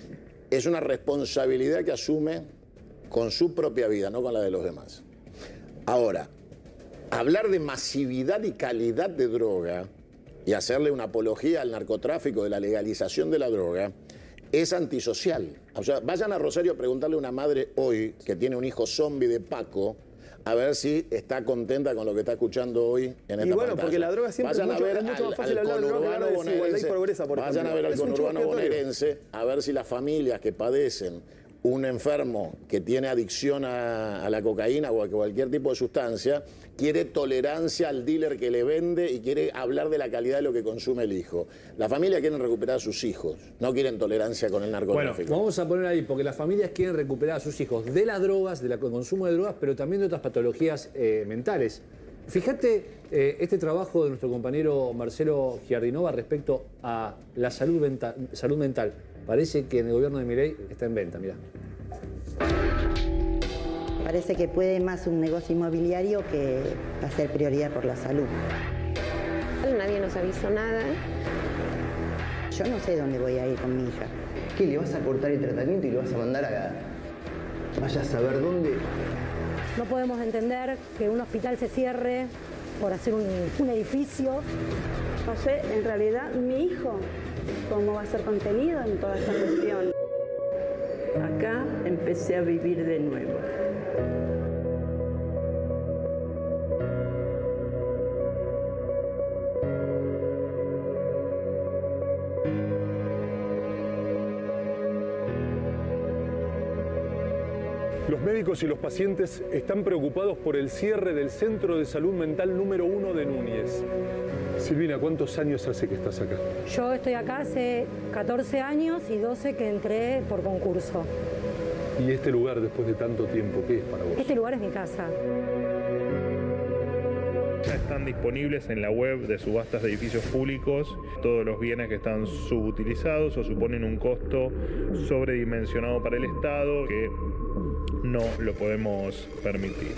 es una responsabilidad que asume con su propia vida, no con la de los demás. Ahora, hablar de masividad y calidad de droga y hacerle una apología al narcotráfico, de la legalización de la droga, es antisocial. O sea, vayan a Rosario a preguntarle a una madre hoy que tiene un hijo zombie de Paco, a ver si está contenta con lo que está escuchando hoy en esta pantalla. Y bueno, porque la droga siempre es mucho más fácil hablar de droga que hablar de desigualdad y pobreza, por ejemplo. Vayan a ver al conurbano bonaerense, a ver si las familias que padecen un enfermo que tiene adicción a la cocaína o a cualquier tipo de sustancia, quiere tolerancia al dealer que le vende y quiere hablar de la calidad de lo que consume el hijo. La familia quiere recuperar a sus hijos, no quieren tolerancia con el narcotráfico. Bueno, vamos a poner ahí, porque las familias quieren recuperar a sus hijos de las drogas, del consumo de drogas, pero también de otras patologías mentales. Fíjate este trabajo de nuestro compañero Marcelo Giardinova respecto a la salud mental. Parece que en el gobierno de Milei está en venta, mirá. Parece que puede más un negocio inmobiliario que hacer prioridad por la salud. Nadie nos avisó nada. Yo no sé dónde voy a ir con mi hija. ¿Qué? ¿Le vas a cortar el tratamiento y le vas a mandar a... vaya a saber dónde? No podemos entender que un hospital se cierre por hacer un edificio. No sé, en realidad, mi hijo, cómo va a ser contenido en toda esta cuestión. Acá empecé a vivir de nuevo. Los médicos y los pacientes están preocupados por el cierre del Centro de Salud Mental número 1 de Núñez. Silvina, ¿cuántos años hace que estás acá? Yo estoy acá hace 14 años y 12 que entré por concurso. ¿Y este lugar, después de tanto tiempo, qué es para vos? Este lugar es mi casa. Ya están disponibles en la web de subastas de edificios públicos todos los bienes que están subutilizados o suponen un costo sobredimensionado para el Estado que no lo podemos permitir.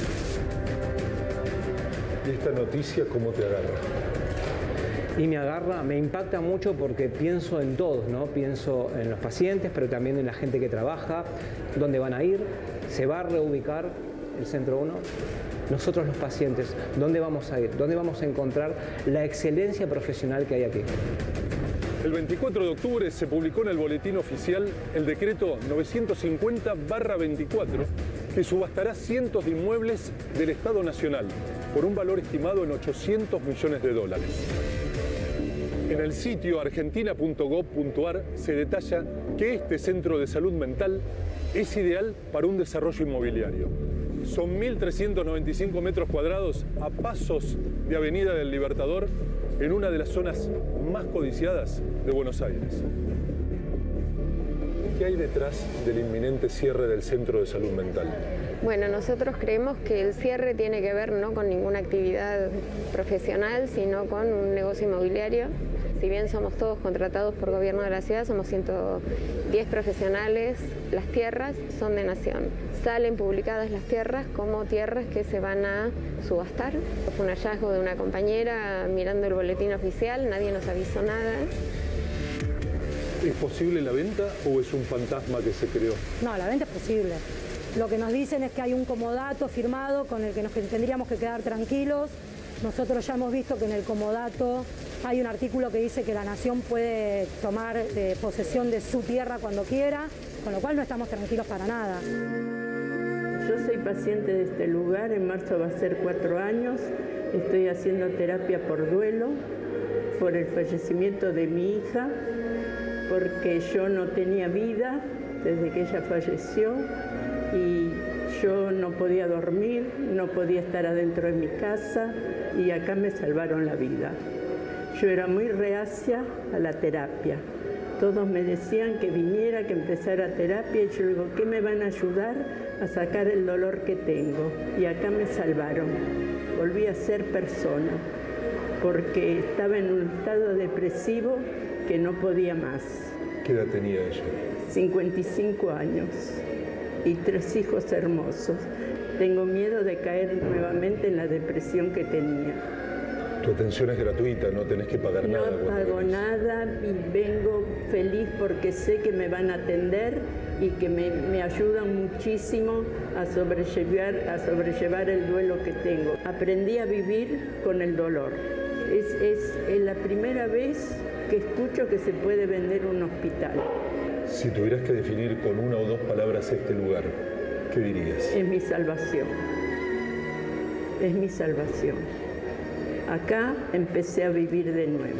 ¿Y esta noticia cómo te agarra? Y me impacta mucho porque pienso en todos, ¿no? Pienso en los pacientes, pero también en la gente que trabaja, dónde van a ir, se va a reubicar el Centro 1. Nosotros los pacientes, ¿dónde vamos a ir? ¿Dónde vamos a encontrar la excelencia profesional que hay aquí? El 24 de octubre se publicó en el Boletín Oficial el decreto 950/24 que subastará cientos de inmuebles del Estado Nacional por un valor estimado en $800 millones. En el sitio argentina.gov.ar se detalla que este centro de salud mental es ideal para un desarrollo inmobiliario. Son 1.395 metros cuadrados a pasos de Avenida del Libertador, en una de las zonas más codiciadas de Buenos Aires. ¿Qué hay detrás del inminente cierre del Centro de Salud Mental? Bueno, nosotros creemos que el cierre tiene que ver no con ninguna actividad profesional, sino con un negocio inmobiliario. Si bien somos todos contratados por gobierno de la ciudad, somos 110 profesionales, las tierras son de Nación. Salen publicadas las tierras como tierras que se van a subastar. Fue un hallazgo de una compañera mirando el boletín oficial, nadie nos avisó nada. ¿Es posible la venta o es un fantasma que se creó? No, la venta es posible. Lo que nos dicen es que hay un comodato firmado con el que nos tendríamos que quedar tranquilos. Nosotros ya hemos visto que en el comodato hay un artículo que dice que la Nación puede tomar posesión de su tierra cuando quiera, con lo cual no estamos tranquilos para nada. Yo soy paciente de este lugar, en marzo va a ser 4 años. Estoy haciendo terapia por duelo, por el fallecimiento de mi hija, porque yo no tenía vida desde que ella falleció y yo no podía dormir, no podía estar adentro de mi casa y acá me salvaron la vida. Yo era muy reacia a la terapia. Todos me decían que viniera, que empezara terapia y yo digo, ¿qué me van a ayudar a sacar el dolor que tengo? Y acá me salvaron. Volví a ser persona porque estaba en un estado depresivo que no podía más. ¿Qué edad tenía ella? 55 años y 3 hijos hermosos. Tengo miedo de caer nuevamente en la depresión que tenía. Tu atención es gratuita, no tenés que pagar nada. No pago nada y vengo feliz porque sé que me van a atender y que me ayudan muchísimo a sobrellevar el duelo que tengo. Aprendí a vivir con el dolor. Es la primera vez que escucho que se puede vender un hospital. Si tuvieras que definir con 1 o 2 palabras este lugar, ¿qué dirías? Es mi salvación. Es mi salvación. Acá empecé a vivir de nuevo.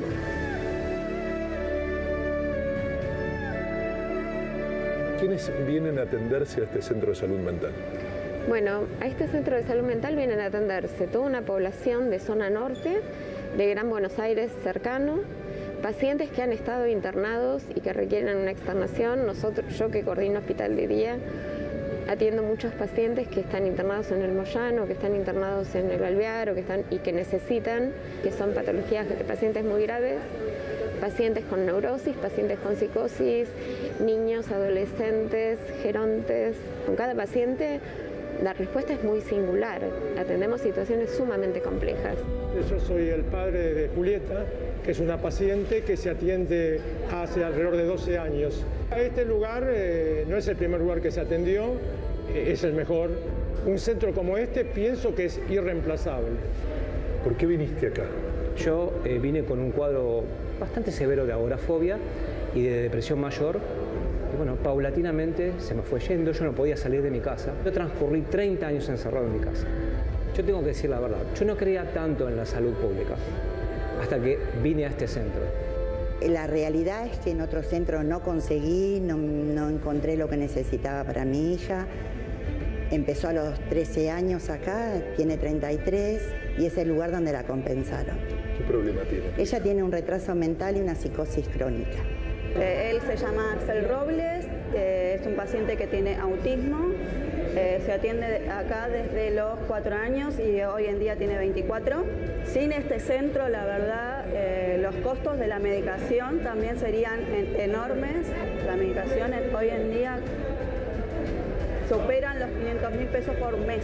¿Quiénes vienen a atenderse a este centro de salud mental? Bueno, a este centro de salud mental vienen a atenderse toda una población de zona norte, de Gran Buenos Aires cercano, pacientes que han estado internados y que requieren una externación. Yo que coordino hospital de día, atiendo muchos pacientes que están internados en el Moyano, que están internados en el Alvear y que necesitan, que son patologías de pacientes muy graves, pacientes con neurosis, pacientes con psicosis, niños, adolescentes, gerontes. Con cada paciente la respuesta es muy singular. Atendemos situaciones sumamente complejas. Yo soy el padre de Julieta, que es una paciente que se atiende hace alrededor de 12 años. Este lugar no es el primer lugar que se atendió, es el mejor. Un centro como este pienso que es irreemplazable. ¿Por qué viniste acá? Yo vine con un cuadro bastante severo de agorafobia y de depresión mayor. Y bueno, paulatinamente se me fue yendo, yo no podía salir de mi casa. Yo transcurrí 30 años encerrado en mi casa. Yo tengo que decir la verdad, yo no creía tanto en la salud pública hasta que vine a este centro. La realidad es que en otro centro no conseguí, no encontré lo que necesitaba para mi hija Empezó a los 13 años acá, tiene 33 y es el lugar donde la compensaron. ¿Qué problema tiene? Ella tiene un retraso mental y una psicosis crónica. Él se llama Axel Robles, es un paciente que tiene autismo, se atiende acá desde los 4 años y hoy en día tiene 24. Sin este centro, la verdad, los costos de la medicación también serían enormes. La medicación hoy en día superan los 500.000 pesos por mes.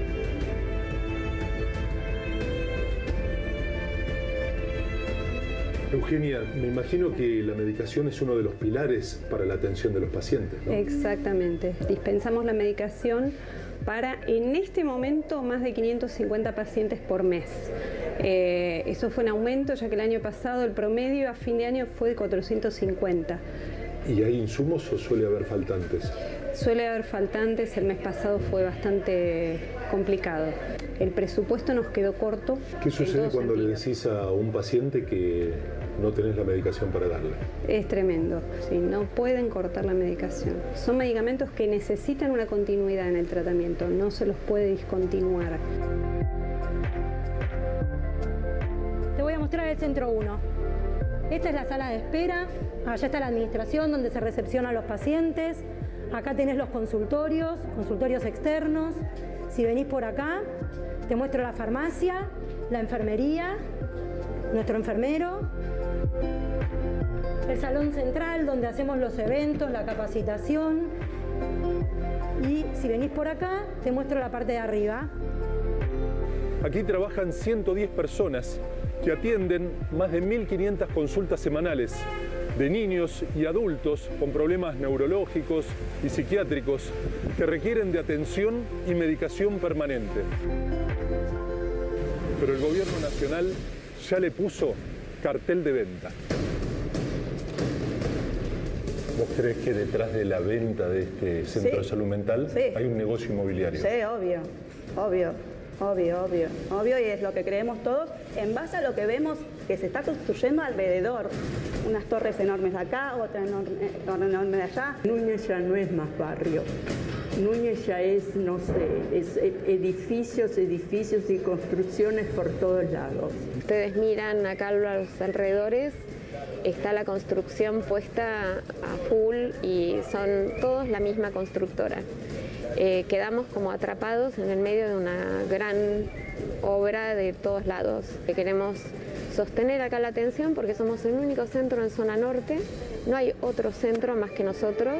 Eugenia, me imagino que la medicación es uno de los pilares para la atención de los pacientes, ¿no? Exactamente. Dispensamos la medicación para, en este momento, más de 550 pacientes por mes. Eso fue un aumento, ya que el año pasado el promedio a fin de año fue de 450. ¿Y hay insumos o suele haber faltantes? Suele haber faltantes, el mes pasado fue bastante complicado. El presupuesto nos quedó corto. ¿Qué sucede cuando le decís a un paciente que no tenés la medicación para darle? Es tremendo, sí, no pueden cortar la medicación. Son medicamentos que necesitan una continuidad en el tratamiento, no se los puede discontinuar. Te voy a mostrar el centro 1. Esta es la sala de espera, allá está la administración donde se recepcionan los pacientes. Acá tenés los consultorios externos. Si venís por acá, te muestro la farmacia, la enfermería, nuestro enfermero, el salón central donde hacemos los eventos, la capacitación. Y si venís por acá, te muestro la parte de arriba. Aquí trabajan 110 personas que atienden más de 1.500 consultas semanales de niños y adultos con problemas neurológicos y psiquiátricos que requieren de atención y medicación permanente. Pero el gobierno nacional ya le puso cartel de venta. ¿Vos crees que detrás de la venta de este centro de salud mental hay un negocio inmobiliario? Sí, obvio, y es lo que creemos todos en base a lo que vemos que se está construyendo alrededor. Unas torres enormes acá, otra enorme allá. Núñez ya no es más barrio. Núñez ya es, no sé, es edificios y construcciones por todos lados. Ustedes miran acá a los alrededores, está la construcción puesta a full y son todos la misma constructora. Quedamos como atrapados en el medio de una gran obra de todos lados. Queremos sostener acá la atención porque somos el único centro en zona norte, no hay otro centro más que nosotros.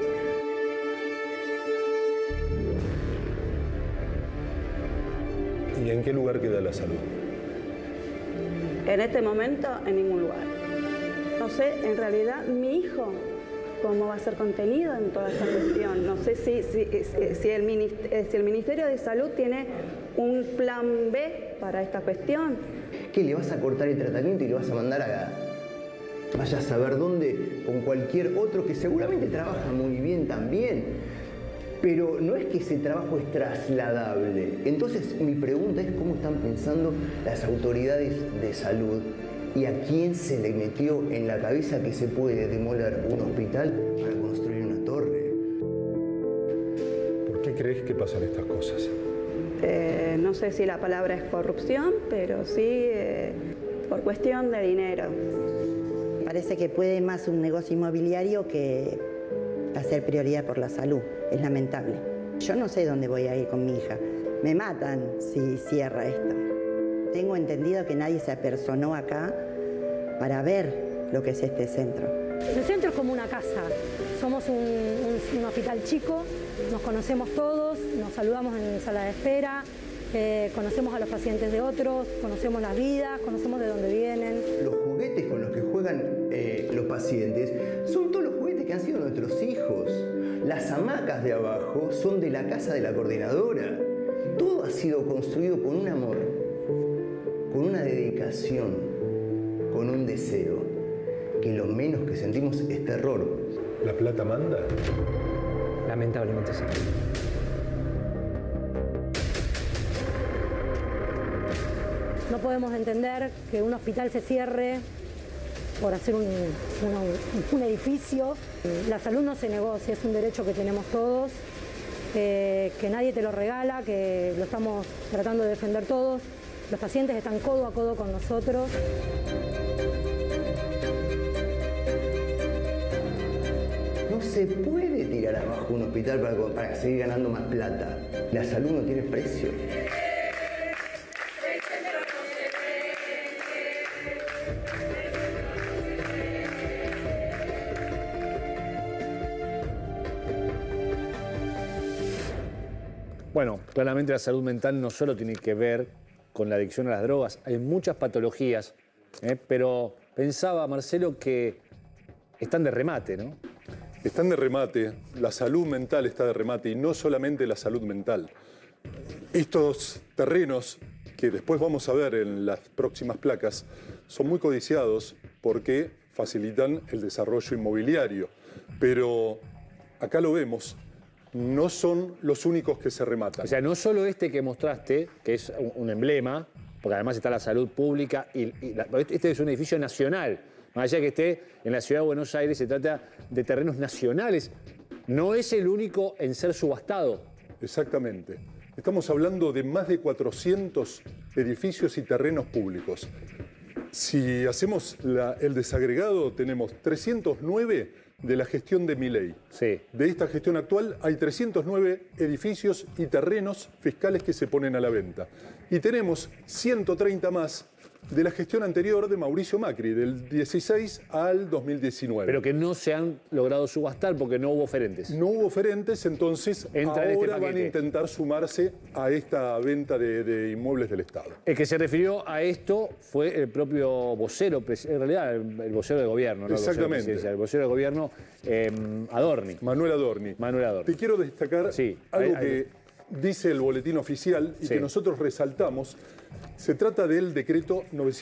¿Y en qué lugar queda la salud? En este momento, en ningún lugar. No sé, en realidad, mi hijo, cómo va a ser contenido en toda esta cuestión. No sé si el Ministerio de Salud tiene un plan B para esta cuestión. ¿Qué, le vas a cortar el tratamiento y le vas a mandar a vaya a saber dónde con cualquier otro que seguramente trabaja muy bien también? Pero no es que ese trabajo es trasladable. Entonces mi pregunta es cómo están pensando las autoridades de salud y a quién se le metió en la cabeza que se puede demoler un hospital para construir una torre. ¿Por qué crees que pasan estas cosas? No sé si la palabra es corrupción, pero sí por cuestión de dinero. Parece que puede más un negocio inmobiliario que hacer prioridad por la salud. Es lamentable. Yo no sé dónde voy a ir con mi hija. Me matan si cierra esto. Tengo entendido que nadie se apersonó acá para ver lo que es este centro. El centro es como una casa. Somos un hospital chico, nos conocemos todos, nos saludamos en sala de espera, conocemos a los pacientes de otros, conocemos las vidas, conocemos de dónde vienen. Los juguetes con los que juegan los pacientes son todos los juguetes que han sido nuestros hijos. Las hamacas de abajo son de la casa de la coordinadora. Todo ha sido construido con un amor, con una dedicación, con un deseo, que lo menos que sentimos es terror. ¿La plata manda? Lamentablemente sí. No podemos entender que un hospital se cierre por hacer un edificio. La salud no se negocia, es un derecho que tenemos todos que nadie te lo regala, que lo estamos tratando de defender todos. Los pacientes están codo a codo con nosotros. No se puede tirar abajo un hospital para seguir ganando más plata. La salud no tiene precio. Bueno, claramente la salud mental no solo tiene que ver con la adicción a las drogas, hay muchas patologías, pero pensaba, Marcelo, que están de remate, ¿no? Están de remate, la salud mental está de remate y no solamente la salud mental. Estos terrenos, que después vamos a ver en las próximas placas, son muy codiciados porque facilitan el desarrollo inmobiliario. Pero acá lo vemos, no son los únicos que se rematan. O sea, no solo este que mostraste, que es un emblema, porque además está la salud pública, este es un edificio nacional. Más allá de que esté en la ciudad de Buenos Aires, se trata de terrenos nacionales. No es el único en ser subastado. Exactamente. Estamos hablando de más de 400 edificios y terrenos públicos. Si hacemos el desagregado, tenemos 309 de la gestión de Milei. Sí. De esta gestión actual hay 309 edificios y terrenos fiscales que se ponen a la venta. Y tenemos 130 más de la gestión anterior de Mauricio Macri, del 16 al 2019. Pero que no se han logrado subastar porque no hubo oferentes. No hubo oferentes, entonces ahora van a intentar sumarse a esta venta de inmuebles del Estado. El que se refirió a esto fue el propio vocero, en realidad el vocero de gobierno, ¿no? Exactamente. El vocero de gobierno, Adorni. Manuel Adorni. Manuel Adorni. Te quiero destacar algo que dice el boletín oficial y que nosotros resaltamos. Se trata del decreto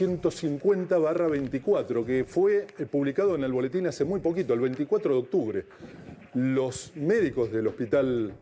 950/24, que fue publicado en el boletín hace muy poquito, el 24 de octubre. Los médicos del hospital,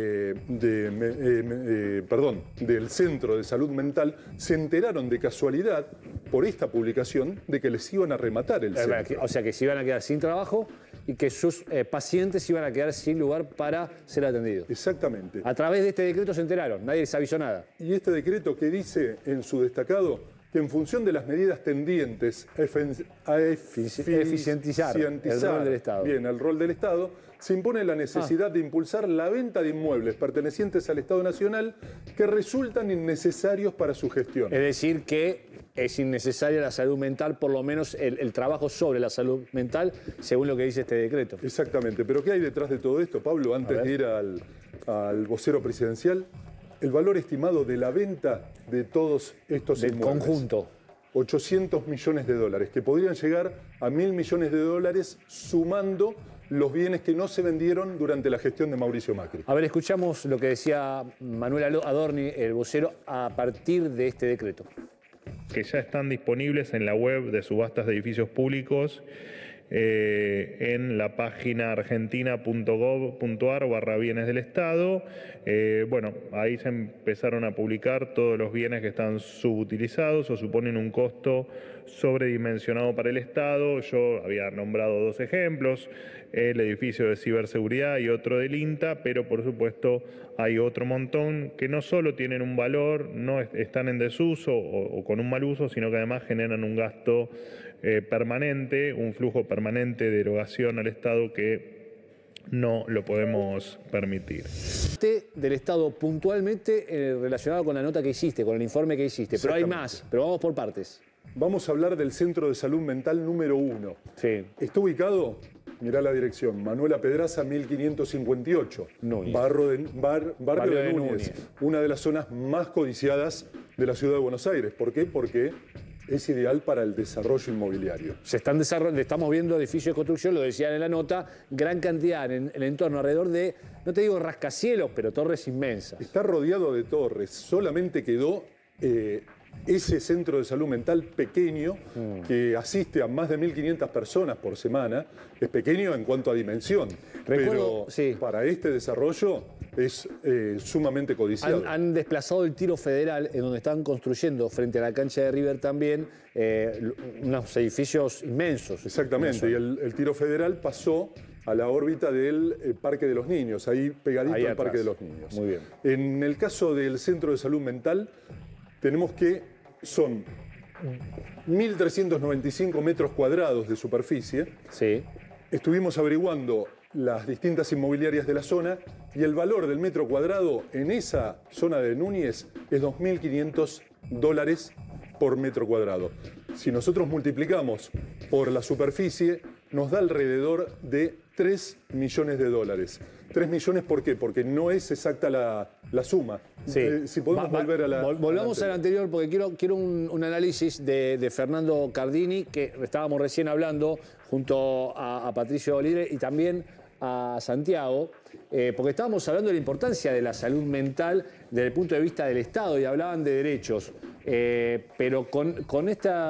del Centro de Salud Mental, se enteraron de casualidad, por esta publicación, de que les iban a rematar el centro. O sea, que se iban a quedar sin trabajo y que sus pacientes iban a quedar sin lugar para ser atendidos. Exactamente. A través de este decreto se enteraron, nadie les avisó nada. Y este decreto que dice en su destacado que en función de las medidas tendientes a eficientizar el rol del Estado. Bien, el rol del Estado, se impone la necesidad de impulsar la venta de inmuebles pertenecientes al Estado Nacional que resultan innecesarios para su gestión. Es decir, que es innecesaria la salud mental, por lo menos el trabajo sobre la salud mental, según lo que dice este decreto. Exactamente. Pero ¿qué hay detrás de todo esto, Pablo? Antes de ir al vocero presidencial, el valor estimado de la venta de todos estos inmuebles. Del conjunto. 800 millones de dólares, que podrían llegar a 1.000 millones de dólares sumando los bienes que no se vendieron durante la gestión de Mauricio Macri. A ver, escuchamos lo que decía Manuel Adorni, el vocero, a partir de este decreto. Que ya están disponibles en la web de subastas de edificios públicos, en la página argentina.gov.ar/bienes del Estado. Bueno, ahí se empezaron a publicar todos los bienes que están subutilizados o suponen un costo sobredimensionado para el Estado. Yo había nombrado dos ejemplos, el edificio de ciberseguridad y otro del INTA, pero por supuesto hay otro montón que no solo tienen un valor, no están en desuso o con un mal uso, sino que además generan un gasto permanente, un flujo permanente de erogación al Estado que no lo podemos permitir. Del Estado puntualmente relacionado con la nota que hiciste, con el informe que hiciste, pero hay más, pero vamos por partes. Vamos a hablar del Centro de Salud Mental número 1. Sí. Está ubicado, mirá la dirección, Manuela Pedraza 1558, barrio de Núñez, una de las zonas más codiciadas de la ciudad de Buenos Aires. ¿Por qué? Porque es ideal para el desarrollo inmobiliario. Se están desarrollando, estamos viendo edificios de construcción, lo decían en la nota, gran cantidad en el entorno, alrededor de, no te digo rascacielos, pero torres inmensas. Está rodeado de torres, solamente quedó ese centro de salud mental pequeño que asiste a más de 1.500 personas por semana. Es pequeño en cuanto a dimensión, pero para este desarrollo es sumamente codiciado. Han desplazado el tiro federal, en donde están construyendo frente a la cancha de River también unos edificios inmensos. Exactamente, y el tiro federal pasó a la órbita del Parque de los Niños, ahí pegadito al Parque de los Niños. Muy bien. En el caso del Centro de Salud Mental, tenemos que son 1.395 metros cuadrados de superficie. Sí. Estuvimos averiguando las distintas inmobiliarias de la zona y el valor del metro cuadrado en esa zona de Núñez es $2.500 por metro cuadrado. Si nosotros multiplicamos por la superficie, nos da alrededor de $3 millones. 3 millones, ¿por qué? Porque no es exacta la suma. Sí. Si podemos volver a la... Volvamos al anterior, porque quiero un análisis de Fernando Cardini, que estábamos recién hablando junto a Patricio Olive y también a Santiago, porque estábamos hablando de la importancia de la salud mental desde el punto de vista del Estado y hablaban de derechos. Pero con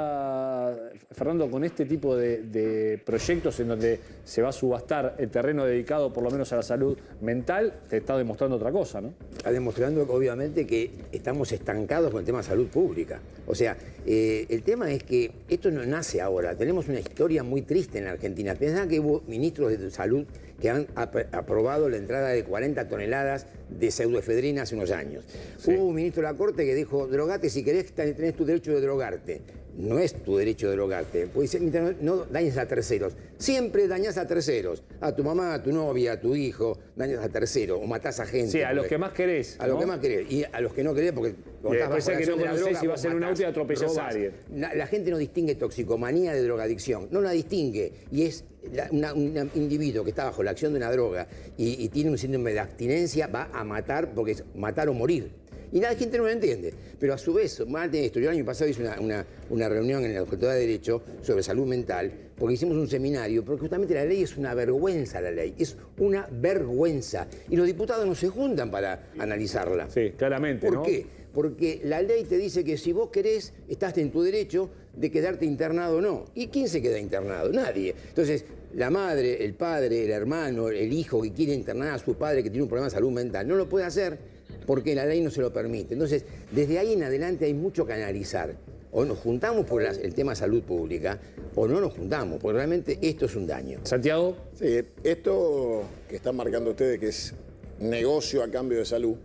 Fernando, con este tipo de proyectos en donde se va a subastar el terreno dedicado por lo menos a la salud mental, te está demostrando otra cosa, ¿no? Está demostrando obviamente que estamos estancados con el tema de salud pública. O sea, el tema es que esto no nace ahora. Tenemos una historia muy triste en la Argentina. Pensá que hubo ministros de salud que han aprobado la entrada de 40 toneladas de pseudoefedrina hace unos años. Sí. Hubo un ministro de la Corte que dijo, drogate si querés, tenés tu derecho de drogarte. No es tu derecho de drogarte. Pues no dañes a terceros. Siempre dañas a terceros. A tu mamá, a tu novia, a tu hijo, dañas a terceros o matás a gente. Sí, a los que más querés. A los que más querés. Y a los que no querés, porque puede ser que no conocés si va a ser un auto y atropellás a alguien. La gente no distingue toxicomanía de drogadicción. No la distingue. Y es un individuo que está bajo la acción de una droga y tiene un síndrome de abstinencia, va a matar porque es matar o morir. Y la gente no lo entiende. Pero a su vez, yo el año pasado hice una reunión en la Facultad de Derecho sobre salud mental, porque hicimos un seminario, porque justamente la ley es una vergüenza, es una vergüenza. Y los diputados no se juntan para analizarla. Sí, claramente, ¿Por qué? Porque la ley te dice que si vos querés, estás en tu derecho de quedarte internado o no. ¿Y quién se queda internado? Nadie. Entonces, la madre, el padre, el hermano, el hijo que quiere internar a su padre que tiene un problema de salud mental, no lo puede hacer porque la ley no se lo permite. Entonces, desde ahí en adelante hay mucho que analizar. O nos juntamos por el tema de salud pública, o no nos juntamos, porque realmente esto es un daño. Santiago. Sí, esto que están marcando ustedes, que es negocio a cambio de salud,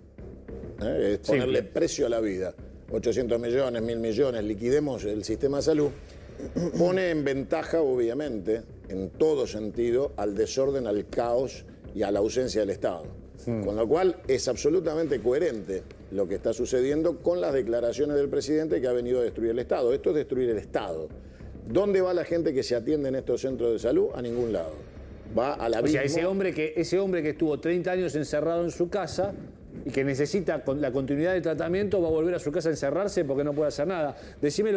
es ponerle precio a la vida. 800 millones, 1.000 millones, liquidemos el sistema de salud, pone en ventaja, obviamente, en todo sentido, al desorden, al caos y a la ausencia del Estado. Con lo cual es absolutamente coherente lo que está sucediendo con las declaraciones del presidente que ha venido a destruir el Estado. Esto es destruir el Estado. ¿Dónde va la gente que se atiende en estos centros de salud? A ningún lado. Va a la vida. O sea, ese hombre que estuvo 30 años encerrado en su casa y que necesita la continuidad del tratamiento, va a volver a su casa a encerrarse porque no puede hacer nada. Decime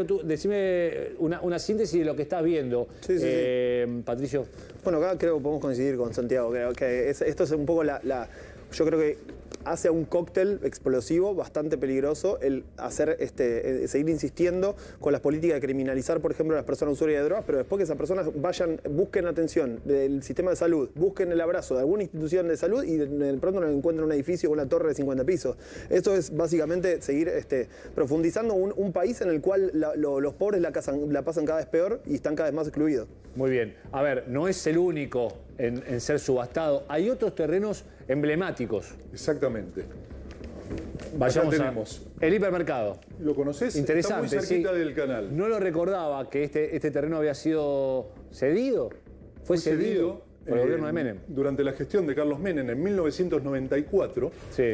una síntesis de lo que estás viendo, Patricio. Bueno, acá creo que podemos coincidir con Santiago. Creo que esto es un poco yo creo que hace un cóctel explosivo bastante peligroso el hacer seguir insistiendo con las políticas de criminalizar, por ejemplo, a las personas usuarias de drogas, pero después que esas personas busquen atención del sistema de salud, busquen el abrazo de alguna institución de salud y de pronto no encuentran un edificio o una torre de 50 pisos. Esto es básicamente seguir profundizando un país en el cual los pobres la pasan cada vez peor y están cada vez más excluidos. Muy bien. A ver, no es el único en ser subastado. Hay otros terrenos emblemáticos. Exactamente. Vayamos el hipermercado. ¿Lo conocés? Interesante. Está muy cerquita del canal. No lo recordaba que este terreno había sido cedido. Fue cedido por el gobierno de Menem. Durante la gestión de Carlos Menem en 1994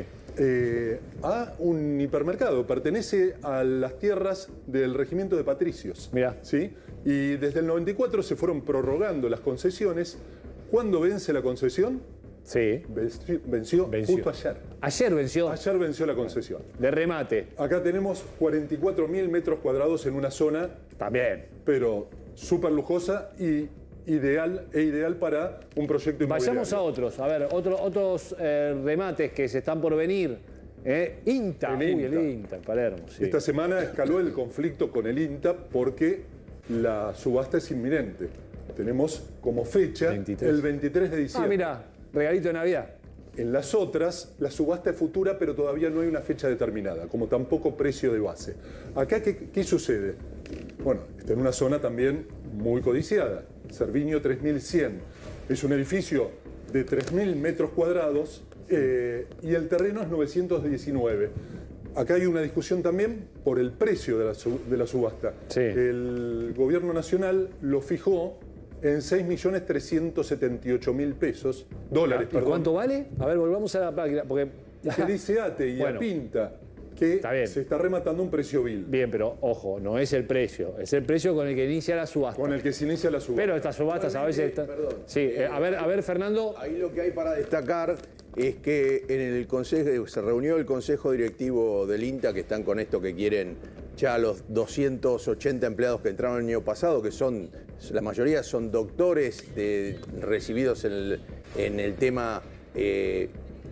a un hipermercado. Pertenece a las tierras del regimiento de patricios. Mirá. ¿Sí? Y desde el 94 se fueron prorrogando las concesiones. ¿Cuándo vence la concesión? Sí. Venció justo ayer. ¿Ayer venció? Ayer venció la concesión. De remate. Acá tenemos 44.000 metros cuadrados en una zona. También. Pero súper lujosa y ideal para un proyecto inmobiliario. Vayamos a otros. A ver, otros remates que se están por venir. INTA. El INTA, Palermo. Sí. Esta semana escaló el conflicto con el INTA porque la subasta es inminente. Tenemos como fecha el 23 de diciembre. Ah, mira, regalito de Navidad. En las otras, la subasta es futura, pero todavía no hay una fecha determinada, como tampoco precio de base. Acá, ¿qué sucede? Bueno, está en una zona también muy codiciada, Cerviño 3100. Es un edificio de 3.000 metros cuadrados y el terreno es 919. Acá hay una discusión también por el precio de la subasta. Sí. El gobierno nacional lo fijó en 6.378.000 pesos, dólares, ¿Y cuánto vale? A ver, volvamos a la página, porque... Que dice ATE y apinta que se está rematando un precio vil. Bien, pero ojo, no es el precio, es el precio con el que inicia la subasta. Con el que se inicia la subasta. Pero estas subastas a veces... Sí, a ver, Fernando. Ahí lo que hay para destacar es que en el consejo se reunió el consejo directivo del INTA, que están con esto que quieren ya los 280 empleados que entraron el año pasado, que son, la mayoría son doctores recibidos en el tema del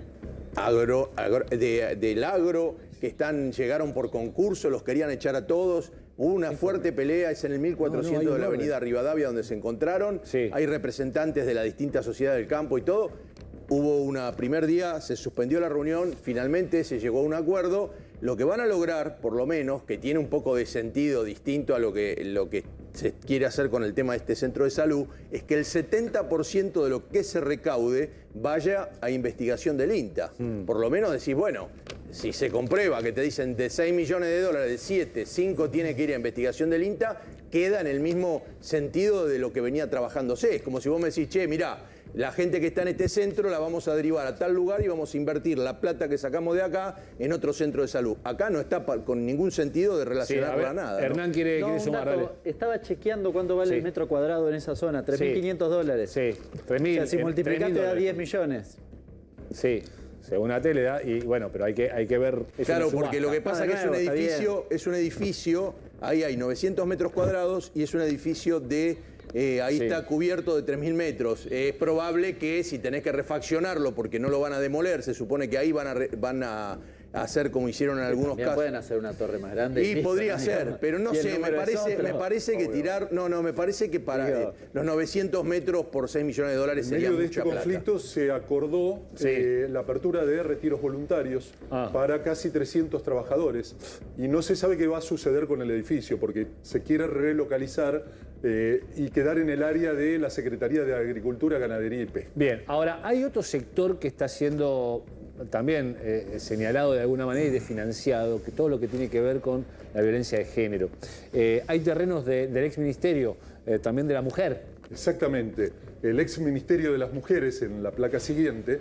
agro, que llegaron por concurso, los querían echar a todos. Hubo una fuerte pelea, es en el 1400 de la avenida Rivadavia donde se encontraron. Sí. Hay representantes de la distinta sociedad del campo y todo. Hubo primer día, se suspendió la reunión, finalmente se llegó a un acuerdo. Lo que van a lograr, por lo menos, que tiene un poco de sentido distinto a lo que se quiere hacer con el tema de este centro de salud, es que el 70% de lo que se recaude vaya a investigación del INTA. Por lo menos decís, bueno, si se comprueba que te dicen de 6 millones de dólares, de 7, 5 tiene que ir a investigación del INTA, queda en el mismo sentido de lo que venía trabajándose. Es como si vos me decís, che, mirá, la gente que está en este centro la vamos a derivar a tal lugar y vamos a invertir la plata que sacamos de acá en otro centro de salud. Acá no está con ningún sentido de relacionarla a nada. Hernán quiere sumar. Estaba chequeando cuánto vale el metro cuadrado en esa zona, 3.500 dólares. Sí, 3.000. O sea, si multiplicaste da 10 millones. Sí. Según la tele, y bueno, pero hay que ver... Claro, porque lo que pasa es que es un edificio, ahí hay 900 metros cuadrados y es un edificio de... ahí está cubierto de 3.000 metros. Es probable que si tenés que refaccionarlo porque no lo van a demoler, se supone que ahí van a hacer como hicieron en algunos casos. Pueden hacer una torre más grande. Y podría ser, pero no sé, me parece que tirar... No, me parece que para los 900 metros por 6 millones de dólares sería mucha plata. En medio de este conflicto se acordó la apertura de retiros voluntarios para casi 300 trabajadores. Y no se sabe qué va a suceder con el edificio, porque se quiere relocalizar y quedar en el área de la Secretaría de Agricultura, Ganadería y Pesca. Bien, ahora hay otro sector que está siendo también señalado de alguna manera y desfinanciado, que todo lo que tiene que ver con la violencia de género. Hay terrenos del ex ministerio, también de la mujer. Exactamente, el ex ministerio de las mujeres en la placa siguiente,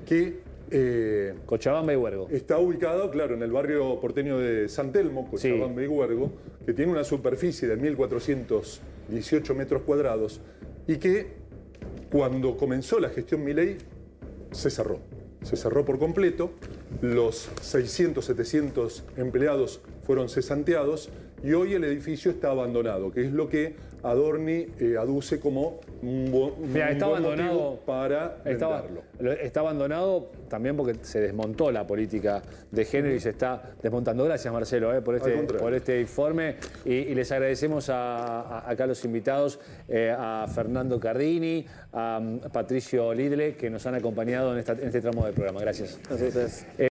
que Cochabamba y Huergo. Está ubicado, claro, en el barrio porteño de San Telmo, Cochabamba y Huergo, que tiene una superficie de 1.418 metros cuadrados y que cuando comenzó la gestión Milei se cerró. Se cerró por completo, los 600, 700 empleados fueron cesanteados y hoy el edificio está abandonado, que es lo que Adorni aduce como un buen motivo para venderlo. Está abandonado también porque se desmontó la política de género y se está desmontando. Gracias, Marcelo, por este informe. Y les agradecemos acá a los invitados, a Fernando Cardini, a Patricio Lidle, que nos han acompañado en este tramo del programa. Gracias. Gracias a ustedes.